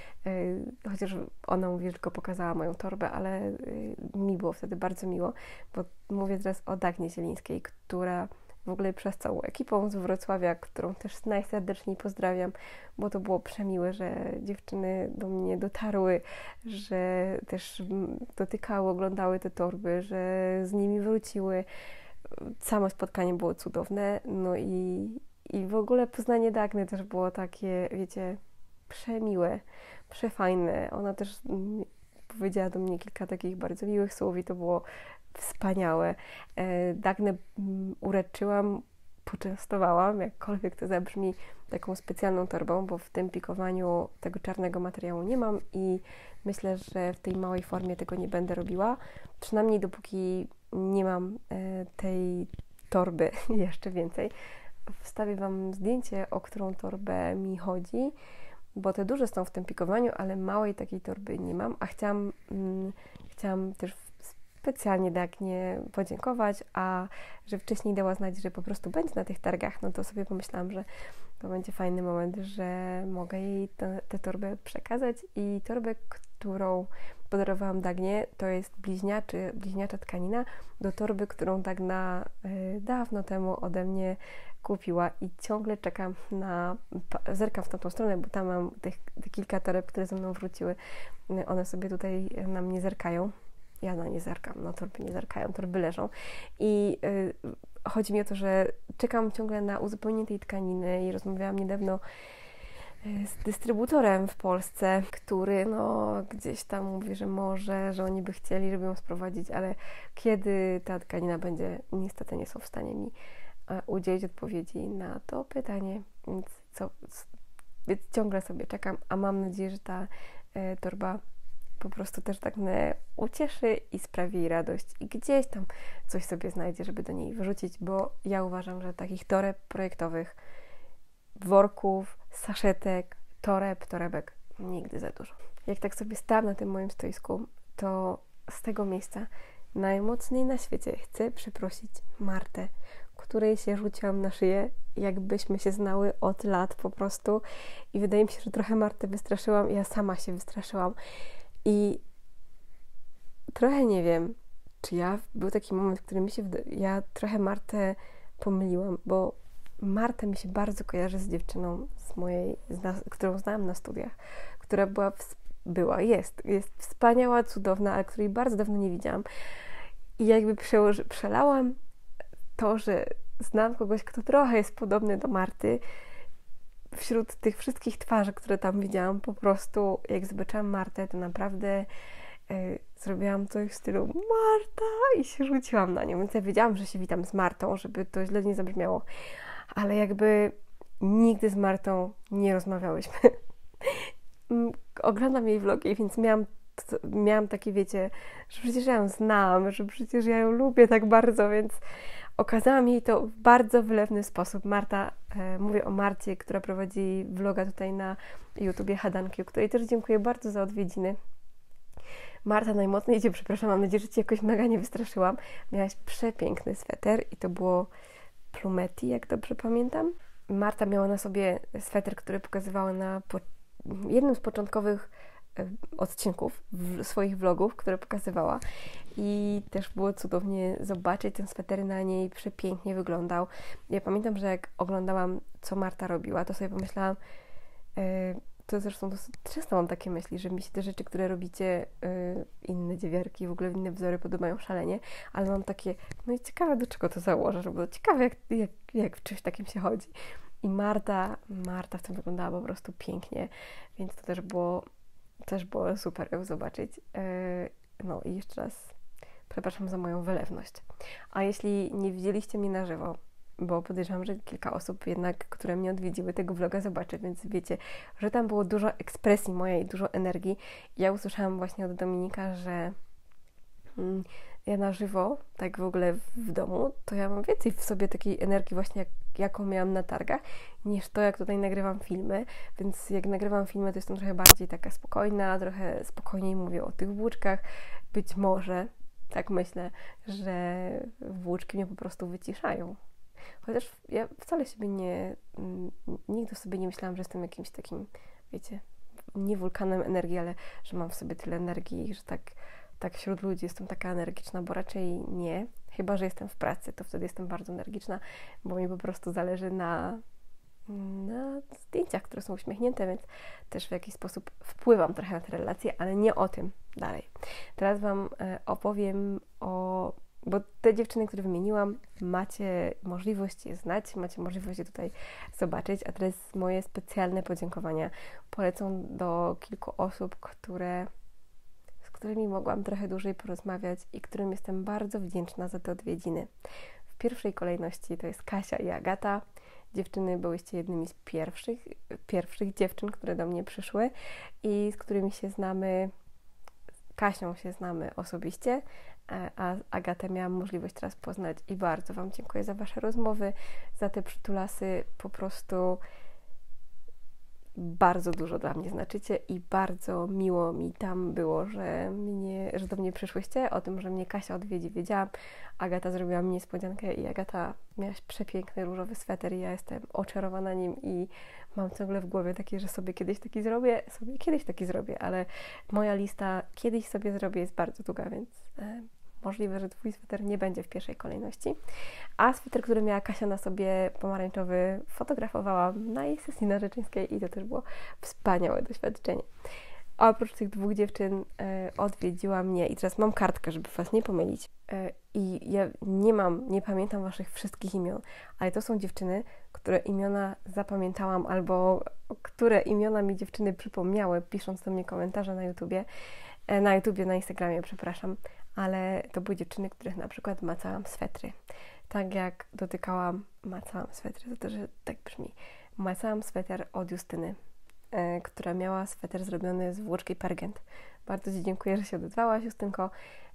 ona mówi, że tylko pokazała moją torbę, ale mi było wtedy bardzo miło, bo mówię teraz o Dagnie Zielińskiej, która w ogóle przez całą ekipą z Wrocławia, którą też najserdeczniej pozdrawiam, bo to było przemiłe, że dziewczyny do mnie dotarły, że też dotykały, oglądały te torby, że z nimi wróciły. Samo spotkanie było cudowne, no i w ogóle poznanie Dagny też było takie, wiecie, przemiłe, przefajne. Ona też powiedziała do mnie kilka takich bardzo miłych słów i to było wspaniałe. Dagnę ureczyłam, poczęstowałam, jakkolwiek to zabrzmi, taką specjalną torbą, bo w tym pikowaniu tego czarnego materiału nie mam i myślę, że w tej małej formie tego nie będę robiła, przynajmniej dopóki nie mam tej torby jeszcze więcej. Wstawię Wam zdjęcie, o którą torbę mi chodzi, bo te duże są w tym pikowaniu, ale małej takiej torby nie mam, a chciałam też specjalnie Dagnie podziękować, a że wcześniej dała znać, że po prostu będzie na tych targach, no to sobie pomyślałam, że to będzie fajny moment, że mogę jej tę torbę przekazać i torbę, którą podarowałam Dagnie, to jest bliźniacza tkanina do torby, którą Dagna dawno temu ode mnie kupiła i ciągle czekam zerkam w tamtą stronę, bo tam mam te kilka toreb, które ze mną wróciły, one sobie tutaj na mnie zerkają. Ja na nie zerkam, no torby nie zerkają, torby leżą i chodzi mi o to, że czekam ciągle na uzupełnienie tej tkaniny i rozmawiałam niedawno z dystrybutorem w Polsce, który no gdzieś tam mówi, że może, że oni by chcieli, żeby ją sprowadzić, ale kiedy ta tkanina będzie, niestety nie są w stanie mi udzielić odpowiedzi na to pytanie, więc ciągle sobie czekam, a mam nadzieję, że ta torba po prostu też tak mnie ucieszy i sprawi jej radość i gdzieś tam coś sobie znajdzie, żeby do niej wyrzucić, bo ja uważam, że takich toreb projektowych, worków, saszetek, torebek nigdy za dużo. Jak tak sobie stałam na tym moim stoisku, to z tego miejsca najmocniej na świecie chcę przeprosić Martę, której się rzuciłam na szyję, jakbyśmy się znały od lat po prostu i wydaje mi się, że trochę Martę wystraszyłam i ja sama się wystraszyłam i trochę nie wiem, czy był taki moment, w którym ja trochę Martę pomyliłam, bo Marta mi się bardzo kojarzy z dziewczyną którą znałam na studiach, która jest wspaniała, cudowna, ale której bardzo dawno nie widziałam. I jakby przelałam to, że znam kogoś, kto trochę jest podobny do Marty, wśród tych wszystkich twarzy, które tam widziałam, po prostu jak zobaczyłam Martę, to naprawdę zrobiłam coś w stylu Marta i się rzuciłam na nią, więc ja wiedziałam, że się witam z Martą, żeby to źle nie zabrzmiało, ale jakby nigdy z Martą nie rozmawiałyśmy. Oglądam jej vlogi, więc miałam takie, wiecie, że przecież ja ją znam, że przecież ja ją lubię tak bardzo, więc okazałam jej to w bardzo wylewny sposób. Mówię o Marcie, która prowadzi vloga tutaj na YouTubie Hadanki, której też dziękuję bardzo za odwiedziny. Marta, najmocniej Cię przepraszam, mam nadzieję, że Cię jakoś mega nie wystraszyłam. Miałaś przepiękny sweter i to było Plumetti, jak dobrze pamiętam. Marta miała na sobie sweter, który pokazywała na jednym z początkowych odcinków swoich vlogów, które pokazywała i też było cudownie zobaczyć ten sweter na niej, przepięknie wyglądał. Ja pamiętam, że jak oglądałam, co Marta robiła, to sobie pomyślałam, to zresztą dosyć często mam takie myśli, że mi się te rzeczy, które robicie, inne dziewiarki, w ogóle inne wzory podobają szalenie, ale mam takie, no i ciekawe, do czego to założę, bo ciekawe, jak w czymś takim się chodzi. I Marta w tym wyglądała po prostu pięknie, więc to też było super ją zobaczyć. No i jeszcze raz przepraszam za moją wylewność. A jeśli nie widzieliście mnie na żywo, bo podejrzewam, że kilka osób jednak, które mnie odwiedziły, tego vloga zobaczy, więc wiecie, że tam było dużo ekspresji mojej, dużo energii. Ja usłyszałam właśnie od Dominika, że ja na żywo, tak w ogóle w domu, to ja mam więcej w sobie takiej energii właśnie, jaką miałam na targach, niż to, jak tutaj nagrywam filmy, więc jak nagrywam filmy, to jestem trochę bardziej taka spokojna, trochę spokojniej mówię o tych włóczkach. Być może, tak myślę, że włóczki mnie po prostu wyciszają. Chociaż ja wcale nigdy sobie nie myślałam, że jestem jakimś takim, wiecie, nie wulkanem energii, ale że mam w sobie tyle energii, że tak wśród ludzi jestem taka energiczna, bo raczej nie. Chyba że jestem w pracy, to wtedy jestem bardzo energiczna, bo mi po prostu zależy na zdjęciach, które są uśmiechnięte, więc też w jakiś sposób wpływam trochę na te relacje, ale nie o tym dalej. Teraz Wam opowiem bo te dziewczyny, które wymieniłam, macie możliwość je znać, macie możliwość je tutaj zobaczyć, a teraz moje specjalne podziękowania polecą do kilku osób, z którymi mogłam trochę dłużej porozmawiać i którym jestem bardzo wdzięczna za te odwiedziny. W pierwszej kolejności to jest Kasia i Agata. Dziewczyny byłyście jednymi z pierwszych dziewczyn, które do mnie przyszły i z którymi się znamy. Kasią się znamy osobiście, a Agatę miałam możliwość teraz poznać i bardzo Wam dziękuję za Wasze rozmowy, za te przytulasy, po prostu bardzo dużo dla mnie znaczycie i bardzo miło mi tam było, że do mnie przyszłyście. O tym, że mnie Kasia odwiedzi, wiedziałam. Agata zrobiła mi niespodziankę i Agata miałaś przepiękny różowy sweter i ja jestem oczarowana nim i mam ciągle w głowie takie, że sobie kiedyś taki zrobię, ale moja lista kiedyś sobie zrobię jest bardzo długa, więc możliwe, że Twój sweter nie będzie w pierwszej kolejności. A sweter, który miała Kasia na sobie, pomarańczowy, fotografowałam na jej sesji narzeczeńskiej i to też było wspaniałe doświadczenie. A oprócz tych dwóch dziewczyn odwiedziła mnie i teraz mam kartkę, żeby Was nie pomylić. I ja nie pamiętam Waszych wszystkich imion, ale to są dziewczyny, które imiona zapamiętałam albo które imiona mi dziewczyny przypomniały, pisząc do mnie komentarze na Instagramie, przepraszam, ale to były dziewczyny, których na przykład macałam swetry. Tak jak macałam swetry, to że tak brzmi. Macałam sweter od Justyny, która miała sweter zrobiony z włóczki Pergent. Bardzo Ci dziękuję, że się odezwałaś, Justynko.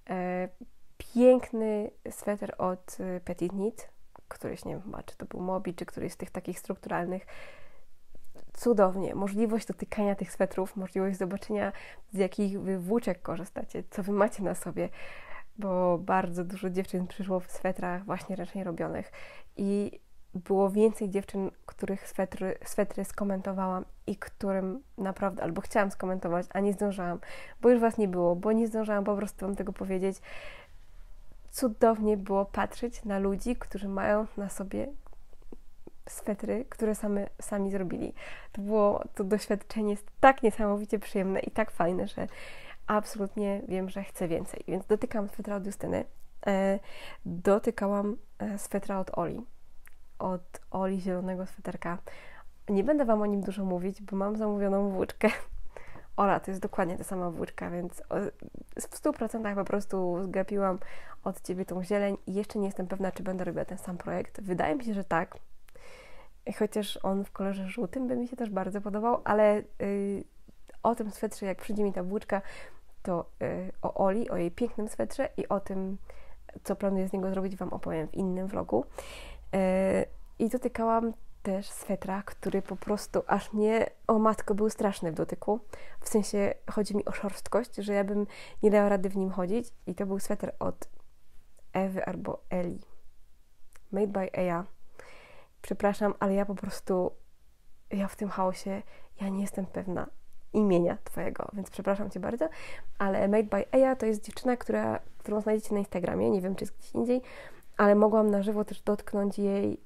Piękny sweter od Petit Knit, któryś, nie wiem, czy to był Mobi, czy któryś z tych takich strukturalnych. Cudownie. Możliwość dotykania tych swetrów, możliwość zobaczenia, z jakich Wy włóczek korzystacie, co Wy macie na sobie, bo bardzo dużo dziewczyn przyszło w swetrach właśnie ręcznie robionych i było więcej dziewczyn, których swetry skomentowałam i którym naprawdę albo chciałam skomentować, a nie zdążałam, bo już Was nie było, bo nie zdążałam po prostu Wam tego powiedzieć. Cudownie było patrzeć na ludzi, którzy mają na sobie swetry, które sami zrobili. To doświadczenie jest tak niesamowicie przyjemne i tak fajne, że absolutnie wiem, że chcę więcej. Więc dotykam swetra od Justyny. Dotykałam swetra od Oli zielonego sweterka. Nie będę Wam o nim dużo mówić, bo mam zamówioną włóczkę. Ola, to jest dokładnie ta sama włóczka, więc w 100% po prostu zgapiłam od Ciebie tą zieleń i jeszcze nie jestem pewna, czy będę robiła ten sam projekt. Wydaje mi się, że tak. chociaż on w kolorze żółtym by mi się też bardzo podobał, ale o tym swetrze, jak przyjdzie mi ta włóczka, to o Oli, o jej pięknym swetrze i o tym, co planuję z niego zrobić, Wam opowiem w innym vlogu. I dotykałam też swetra, który po prostu aż mnie, o matko, był straszny w dotyku. W sensie chodzi mi o szorstkość, że ja bym nie dała rady w nim chodzić. I to był sweter od Ewy albo Eli. Made by Eya. Przepraszam, ale ja po prostu, ja w tym chaosie, ja nie jestem pewna imienia Twojego, więc przepraszam Cię bardzo, ale Made by Eya to jest dziewczyna, którą znajdziecie na Instagramie, nie wiem, czy jest gdzieś indziej, ale mogłam na żywo też dotknąć jej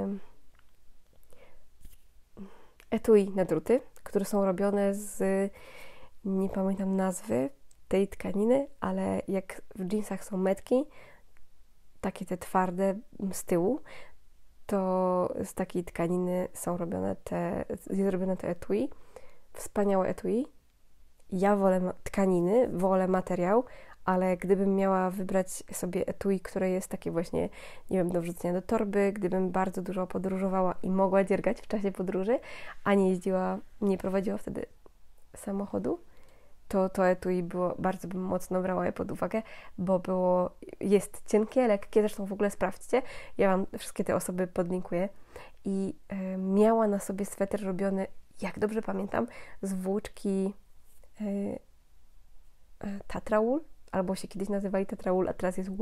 etui na druty, które są robione z, nie pamiętam nazwy tej tkaniny, ale jak w jeansach są metki, takie te twarde z tyłu, to z takiej tkaniny jest robione te etui. Wspaniałe etui. Ja wolę tkaniny, wolę materiał, ale gdybym miała wybrać sobie etui, które jest takie właśnie, nie wiem, do wrzucenia do torby, gdybym bardzo dużo podróżowała i mogła dziergać w czasie podróży, a nie jeździła, nie prowadziła wtedy samochodu, to etui było, bardzo bym mocno brała je pod uwagę, bo jest cienkie, lekkie, zresztą w ogóle sprawdźcie, ja Wam wszystkie te osoby podlinkuję i miała na sobie sweter robiony, jak dobrze pamiętam, z włóczki Tatrawool, albo się kiedyś nazywali Tatrawool, a teraz jest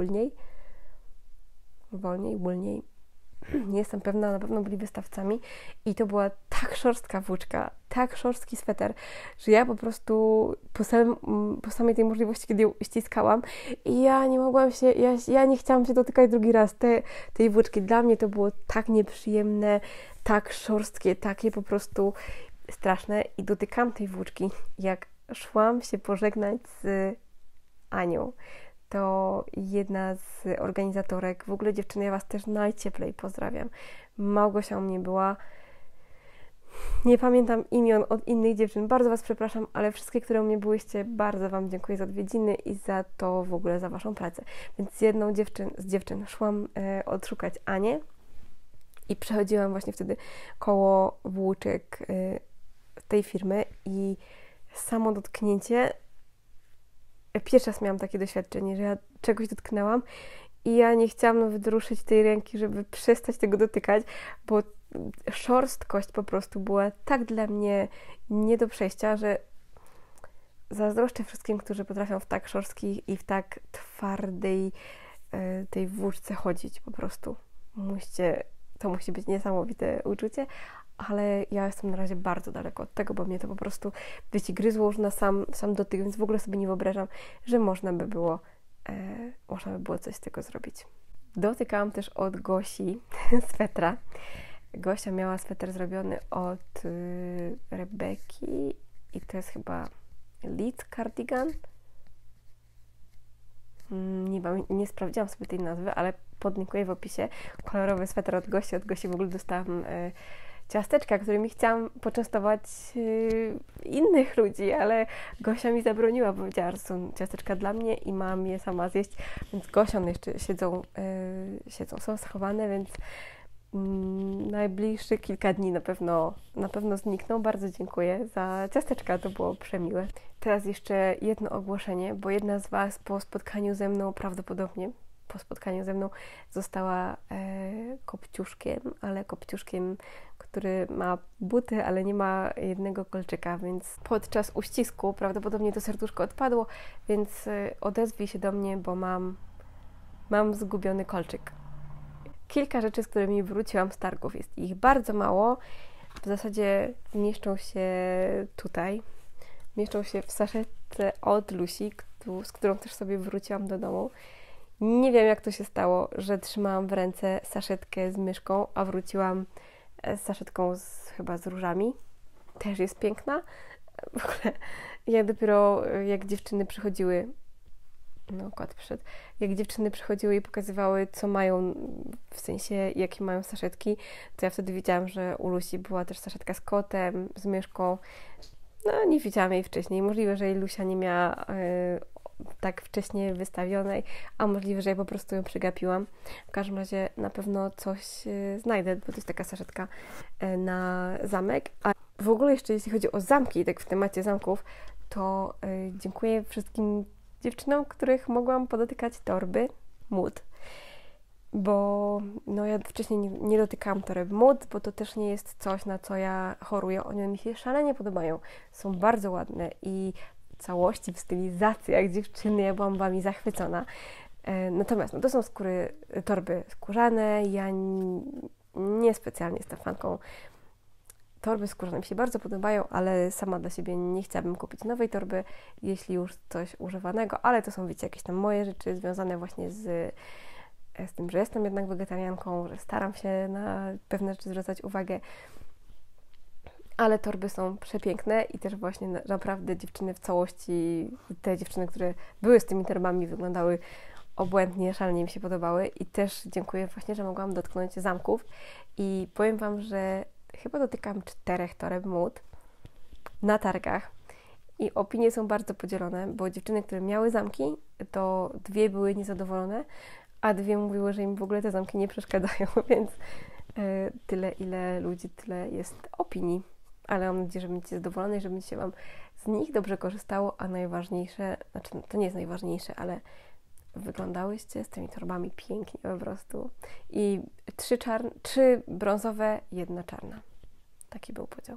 Woolniej. Nie jestem pewna, na pewno byli wystawcami i to była tak szorstka włóczka, tak szorstki sweter, że ja po prostu po samej tej możliwości, kiedy ją ściskałam i ja nie mogłam się, ja nie chciałam się dotykać drugi raz tej włóczki. Dla mnie to było tak nieprzyjemne, tak szorstkie, takie po prostu straszne i dotykałam tej włóczki, jak szłam się pożegnać z Anią. To jedna z organizatorek. W ogóle dziewczyny, ja Was też najcieplej pozdrawiam. Małgosia u mnie była. Nie pamiętam imion od innych dziewczyn. Bardzo Was przepraszam, ale wszystkie, które u mnie byłyście, bardzo Wam dziękuję za odwiedziny i za to w ogóle, za Waszą pracę. Więc z jedną z dziewczyn szłam odszukać Anię i przechodziłam właśnie wtedy koło włóczek tej firmy i samo dotknięcie, pierwszy raz miałam takie doświadczenie, że ja czegoś dotknęłam i ja nie chciałam nawet ruszyć tej ręki, żeby przestać tego dotykać, bo szorstkość po prostu była tak dla mnie nie do przejścia, że zazdroszczę wszystkim, którzy potrafią w tak szorstkiej i w tak twardej tej włóczce chodzić po prostu. To musi być niesamowite uczucie, ale ja jestem na razie bardzo daleko od tego, bo mnie to po prostu gryzło już na sam dotyk, więc w ogóle sobie nie wyobrażam, że można by było coś z tego zrobić. Dotykałam też od Gosi swetra. Gosia miała sweter zrobiony od Rebeki i to jest chyba Leeds Cardigan. Nie sprawdziłam sobie tej nazwy, ale podlinkuję w opisie. Kolorowy sweter od Gosi. Od Gosi w ogóle dostałam ciasteczka, którymi chciałam poczęstować innych ludzi, ale Gosia mi zabroniła, powiedziała, że są ciasteczka dla mnie i mam je sama zjeść, więc Gosia one jeszcze są schowane, więc najbliższe kilka dni na pewno znikną. Bardzo dziękuję za ciasteczka, to było przemiłe. Teraz jeszcze jedno ogłoszenie, bo jedna z Was po spotkaniu ze mną została kopciuszkiem, ale kopciuszkiem, który ma buty, ale nie ma jednego kolczyka, więc podczas uścisku prawdopodobnie to serduszko odpadło, więc odezwij się do mnie, bo mam zgubiony kolczyk. Kilka rzeczy, z którymi wróciłam z targów, jest ich bardzo mało, w zasadzie mieszczą się tutaj, mieszczą się w saszetce od Lusi, z którą też sobie wróciłam do domu. Nie wiem, jak to się stało, że trzymałam w ręce saszetkę z myszką, a wróciłam z saszetką chyba z różami. Też jest piękna. W ogóle ja dopiero jak dziewczyny przychodziły, kot przyszedł, jak dziewczyny przychodziły i pokazywały, co mają, w sensie jakie mają saszetki, to ja wtedy widziałam, że u Lusi była też saszetka z kotem, z myszką. Nie widziałam jej wcześniej. Możliwe, że jej Lusia nie miała tak wcześnie wystawionej, a możliwe, że ja po prostu ją przegapiłam. W każdym razie na pewno coś znajdę, bo to jest taka saszetka na zamek. A w ogóle jeszcze jeśli chodzi o zamki, tak w temacie zamków, to dziękuję wszystkim dziewczynom, których mogłam podotykać torby mód. Bo no ja wcześniej nie dotykałam toreb mód, bo to też nie jest coś, na co ja choruję. One mi się szalenie podobają. Są bardzo ładne i w całości, w stylizacjach dziewczyny, ja byłam wami zachwycona. Natomiast no to są torby skórzane. Ja niespecjalnie jestem fanką. Torby skórzane mi się bardzo podobają, ale sama dla siebie nie chciałabym kupić nowej torby, jeśli już coś używanego, ale to są, wiecie, jakieś tam moje rzeczy związane właśnie z tym, że jestem jednak wegetarianką, że staram się na pewne rzeczy zwracać uwagę, ale torby są przepiękne i też właśnie naprawdę dziewczyny w całości, te dziewczyny, które były z tymi torbami, wyglądały obłędnie, szalenie mi się podobały i też dziękuję właśnie, że mogłam dotknąć zamków i powiem Wam, że chyba dotykam 4 toreb mód na targach i opinie są bardzo podzielone, bo dziewczyny, które miały zamki, to 2 były niezadowolone, a 2 mówiły, że im w ogóle te zamki nie przeszkadzają, więc tyle, ile ludzi, tyle jest opinii. Ale mam nadzieję, że będziecie zadowolone i że będzie się Wam z nich dobrze korzystało, a najważniejsze, znaczy to nie jest najważniejsze, ale wyglądałyście z tymi torbami pięknie po prostu. I 3 brązowe, 1 czarna. Taki był podział.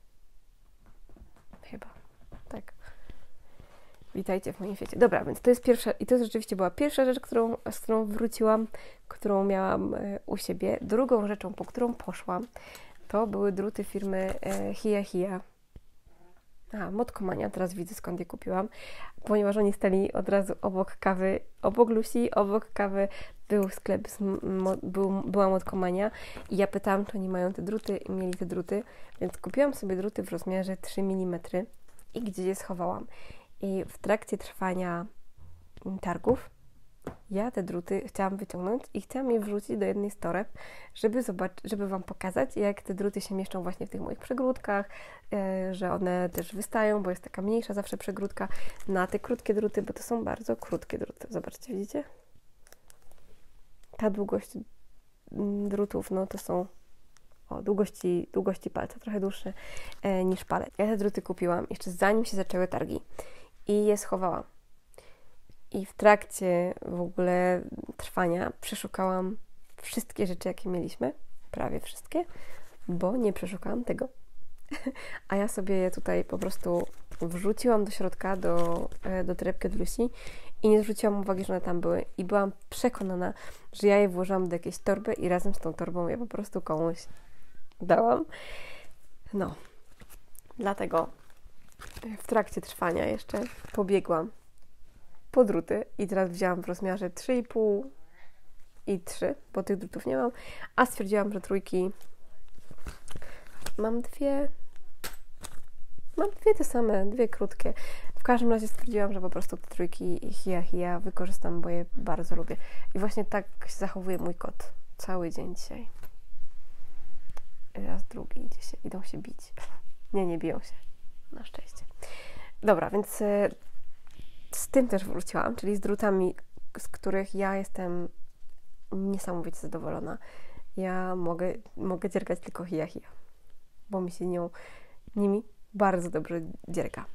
Chyba. Tak. Witajcie w moim świecie. Dobra, więc to jest pierwsza, i to rzeczywiście była pierwsza rzecz, z którą wróciłam, którą miałam u siebie. Drugą rzeczą, po którą poszłam, to były druty firmy Hia Hia. Modkomania, teraz widzę, skąd je kupiłam, ponieważ oni stali od razu obok kawy, obok Lucy, obok kawy był sklep, była Modkomania i ja pytałam, czy oni mają te druty i mieli te druty, więc kupiłam sobie druty w rozmiarze 3 mm i gdzieś je schowałam. I w trakcie trwania targów ja te druty chciałam wyciągnąć i chciałam je wrzucić do jednej z toreb, żeby Wam pokazać, jak te druty się mieszczą właśnie w tych moich przegródkach, że one też wystają, bo jest taka mniejsza zawsze przegródka na te krótkie druty, bo to są bardzo krótkie druty. Zobaczcie, widzicie? Ta długość drutów, no to są długości palca, trochę dłuższe niż palec. Ja te druty kupiłam jeszcze zanim się zaczęły targi i je schowałam. I w trakcie w ogóle trwania przeszukałam wszystkie rzeczy, jakie mieliśmy, prawie wszystkie, bo nie przeszukałam tego. A ja sobie je tutaj po prostu wrzuciłam do środka, do torebki od Lucy i nie zwróciłam uwagi, że one tam były. I byłam przekonana, że ja je włożyłam do jakiejś torby i razem z tą torbą je po prostu komuś dałam. No, dlatego w trakcie trwania jeszcze pobiegłam po druty i teraz wzięłam w rozmiarze 3,5 i 3, bo tych drutów nie mam, a stwierdziłam, że trójki mam dwie te same, 2 krótkie. W każdym razie stwierdziłam, że po prostu te trójki Hia wykorzystam, bo je bardzo lubię. I właśnie tak się zachowuje mój kot cały dzień dzisiaj. Raz, drugi idą się bić. Nie biją się. Na szczęście. Dobra, więc z tym też wróciłam, czyli z drutami, z których ja jestem niesamowicie zadowolona. Ja mogę dziergać tylko Hia, bo mi się nimi bardzo dobrze dzierga.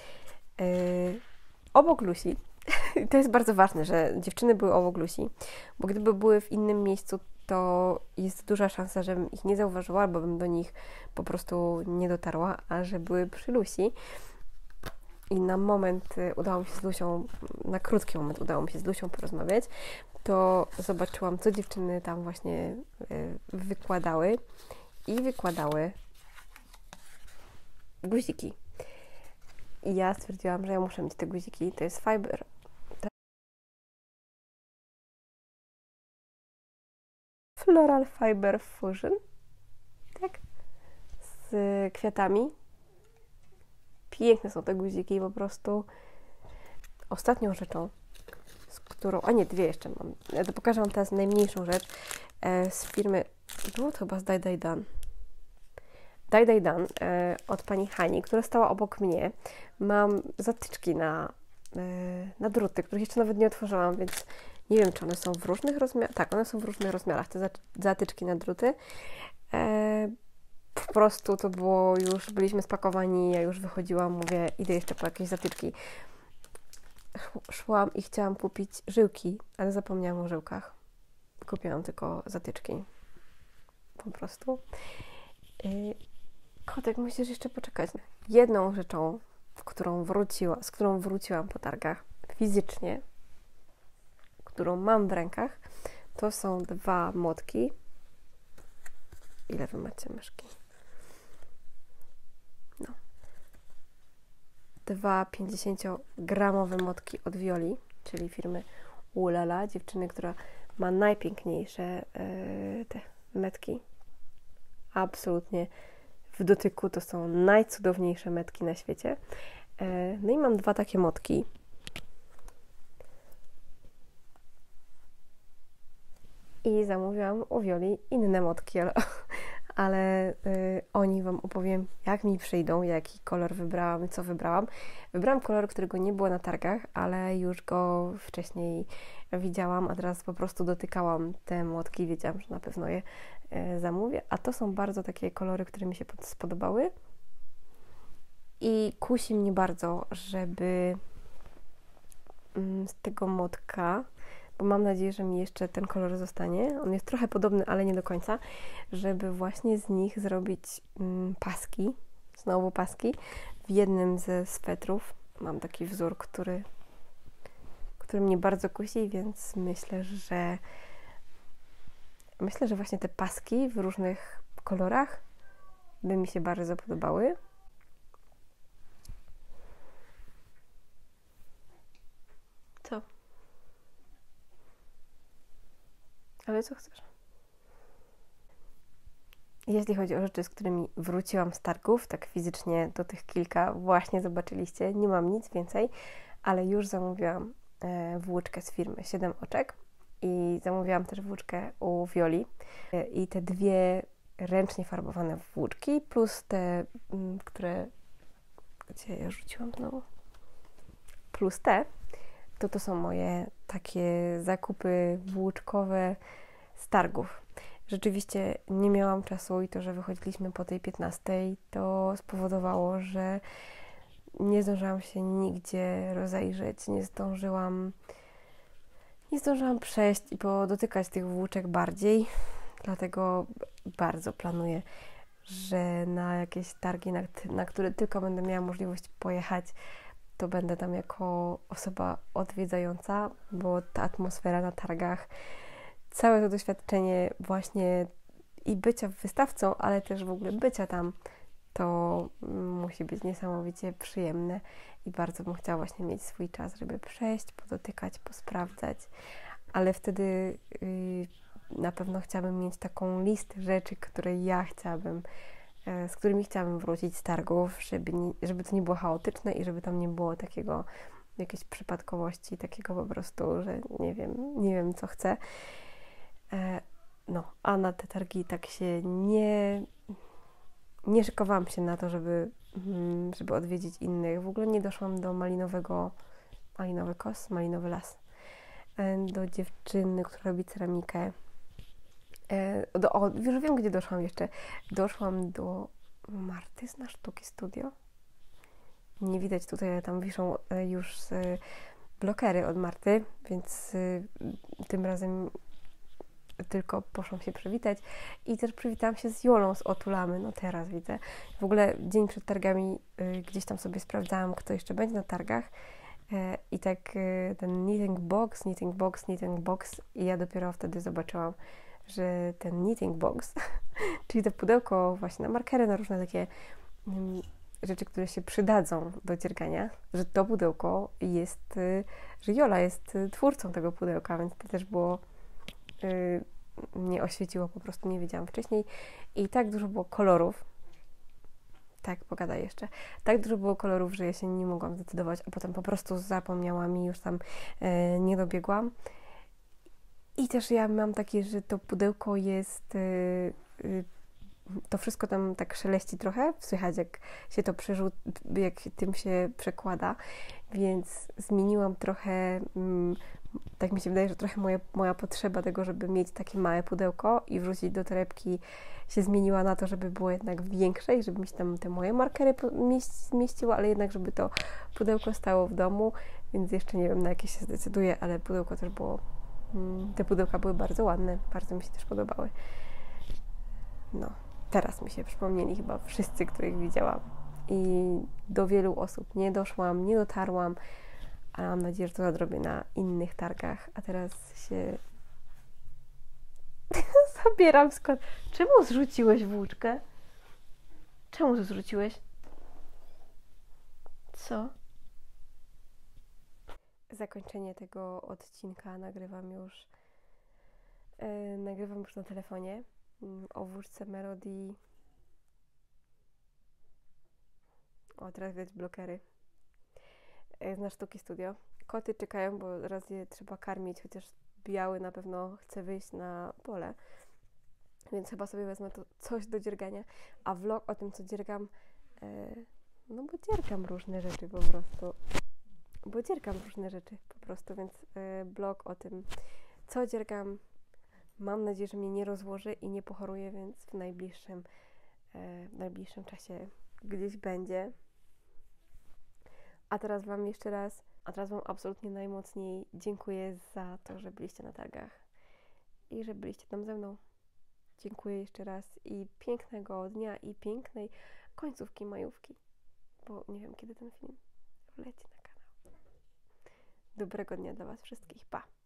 Obok Lucy, to jest bardzo ważne, że dziewczyny były obok Lucy, bo gdyby były w innym miejscu, to jest duża szansa, żebym ich nie zauważyła, albo bym do nich po prostu nie dotarła, a że były przy Lucy. I na krótki moment udało mi się z Lusią porozmawiać, to zobaczyłam, co dziewczyny tam właśnie wykładały i wykładały guziki. I ja stwierdziłam, że ja muszę mieć te guziki. To jest Floral Fiber Fusion, tak? Z kwiatami. Piękne są te guziki, po prostu. Ostatnią rzeczą, z którą, a nie, 2 jeszcze mam. Ja to pokażę Wam teraz najmniejszą rzecz z firmy, było to chyba z Die Done od pani Hani, która stała obok mnie. Mam zatyczki na na druty, których jeszcze nawet nie otworzyłam, więc nie wiem, czy one są w różnych rozmiarach. Tak, one są w różnych rozmiarach, te zatyczki na druty. Po prostu to było już, byliśmy spakowani, ja już wychodziłam, mówię, idę jeszcze po jakieś zatyczki. Szłam i chciałam kupić żyłki, ale zapomniałam o żyłkach. Kupiłam tylko zatyczki. Po prostu. Kotek, musisz jeszcze poczekać. Jedną rzeczą, z którą wróciłam po targach fizycznie, którą mam w rękach, to są 2 młotki. Ile wy macie myszki? No. 2 50-gramowe młotki od Violi, czyli firmy Ulala, dziewczyny, która ma najpiękniejsze te metki. Absolutnie w dotyku to są najcudowniejsze metki na świecie. No i mam 2 takie młotki. I zamówiłam u Violi inne młotki, ale o nich Wam opowiem, jak mi przyjdą, jaki kolor wybrałam, co wybrałam. Wybrałam kolor, którego nie było na targach, ale już go wcześniej widziałam, a teraz po prostu dotykałam te młotki i wiedziałam, że na pewno je zamówię. A to są bardzo takie kolory, które mi się spodobały. I kusi mnie bardzo, żeby z tego młotka, bo mam nadzieję, że mi jeszcze ten kolor zostanie. On jest trochę podobny, ale nie do końca, żeby właśnie z nich zrobić paski, znowu paski, w jednym ze swetrów. Mam taki wzór, który mnie bardzo kusi, więc myślę, że właśnie te paski w różnych kolorach by mi się bardzo podobały. Co? Ale co chcesz? Jeśli chodzi o rzeczy, z którymi wróciłam z targów, tak fizycznie to tych kilka właśnie zobaczyliście, nie mam nic więcej, ale już zamówiłam włóczkę z firmy 7 oczek i zamówiłam też włóczkę u Violi i te 2 ręcznie farbowane włóczki plus te, które... Gdzie ja rzuciłam znowu? Plus te, to są moje takie zakupy włóczkowe z targów. Rzeczywiście nie miałam czasu i to, że wychodziliśmy po tej 15, to spowodowało, że nie zdążyłam się nigdzie rozejrzeć, nie zdążyłam przejść i podotykać tych włóczek bardziej, dlatego bardzo planuję, że na jakieś targi, na które tylko będę miała możliwość pojechać, to będę tam jako osoba odwiedzająca, bo ta atmosfera na targach, całe to doświadczenie właśnie i bycia wystawcą, ale też w ogóle bycia tam, to musi być niesamowicie przyjemne i bardzo bym chciała właśnie mieć swój czas, żeby przejść, podotykać, posprawdzać, ale wtedy na pewno chciałabym mieć taką listę rzeczy, z którymi chciałabym wrócić z targów, żeby to nie było chaotyczne i żeby tam nie było jakiejś przypadkowości, takiego po prostu, że nie wiem co chcę. No, a na te targi tak się nie szykowałam się na to, żeby odwiedzić innych. W ogóle nie doszłam do malinowy las, do dziewczyny, która robi ceramikę. Już wiem, gdzie doszłam jeszcze. Doszłam do Marty z Na Sztuki Studio. Nie widać tutaj, ale tam wiszą już blokery od Marty, więc tym razem tylko poszłam się przywitać i też przywitałam się z Jolą z Otulamy, no teraz widzę. W ogóle dzień przed targami gdzieś tam sobie sprawdzałam, kto jeszcze będzie na targach i tak ten knitting box i ja dopiero wtedy zobaczyłam, że ten knitting box, czyli to pudełko właśnie na markery, na różne takie rzeczy, które się przydadzą do dziergania, że to pudełko że Jola jest twórcą tego pudełka, więc to też było mnie oświeciło, po prostu nie wiedziałam wcześniej i tak dużo było kolorów, tak, pogadaj jeszcze, tak dużo było kolorów, że ja się nie mogłam zdecydować, a potem po prostu zapomniałam i już tam nie dobiegłam. I też ja mam takie, że to pudełko jest To wszystko tam tak szeleści trochę, słychać jak się to jak tym się przekłada, więc zmieniłam trochę, tak mi się wydaje, że trochę moja potrzeba tego, żeby mieć takie małe pudełko i wrzucić do torebki się zmieniła na to, żeby było jednak większe i żeby mi się tam te moje markery zmieściło, ale jednak żeby to pudełko stało w domu, więc jeszcze nie wiem, na jakie się zdecyduję, ale pudełko też było, te pudełka były bardzo ładne, bardzo mi się też podobały. No, teraz mi się przypomnieli chyba wszyscy, których widziałam i do wielu osób nie doszłam, nie dotarłam, ale mam nadzieję, że to nadrobię na innych targach, a teraz się zabieram skąd. Czemu zrzuciłeś włóczkę? Czemu to zrzuciłeś? Co? Zakończenie tego odcinka nagrywam już na telefonie o włóczce Melody. O, teraz widać blokery. Na Sztuki Studio. Koty czekają, bo raz je trzeba karmić, chociaż biały na pewno chce wyjść na pole. Więc chyba sobie wezmę to coś do dziergania. A vlog o tym, co dziergam, no bo dziergam różne rzeczy po prostu. Więc vlog o tym, co dziergam. Mam nadzieję, że mnie nie rozłoży i nie pochoruję, więc w najbliższym czasie gdzieś będzie. A teraz Wam absolutnie najmocniej dziękuję za to, że byliście na targach i że byliście tam ze mną. Dziękuję jeszcze raz i pięknego dnia i pięknej końcówki majówki, bo nie wiem, kiedy ten film wleci na kanał. Dobrego dnia dla Was wszystkich. Pa!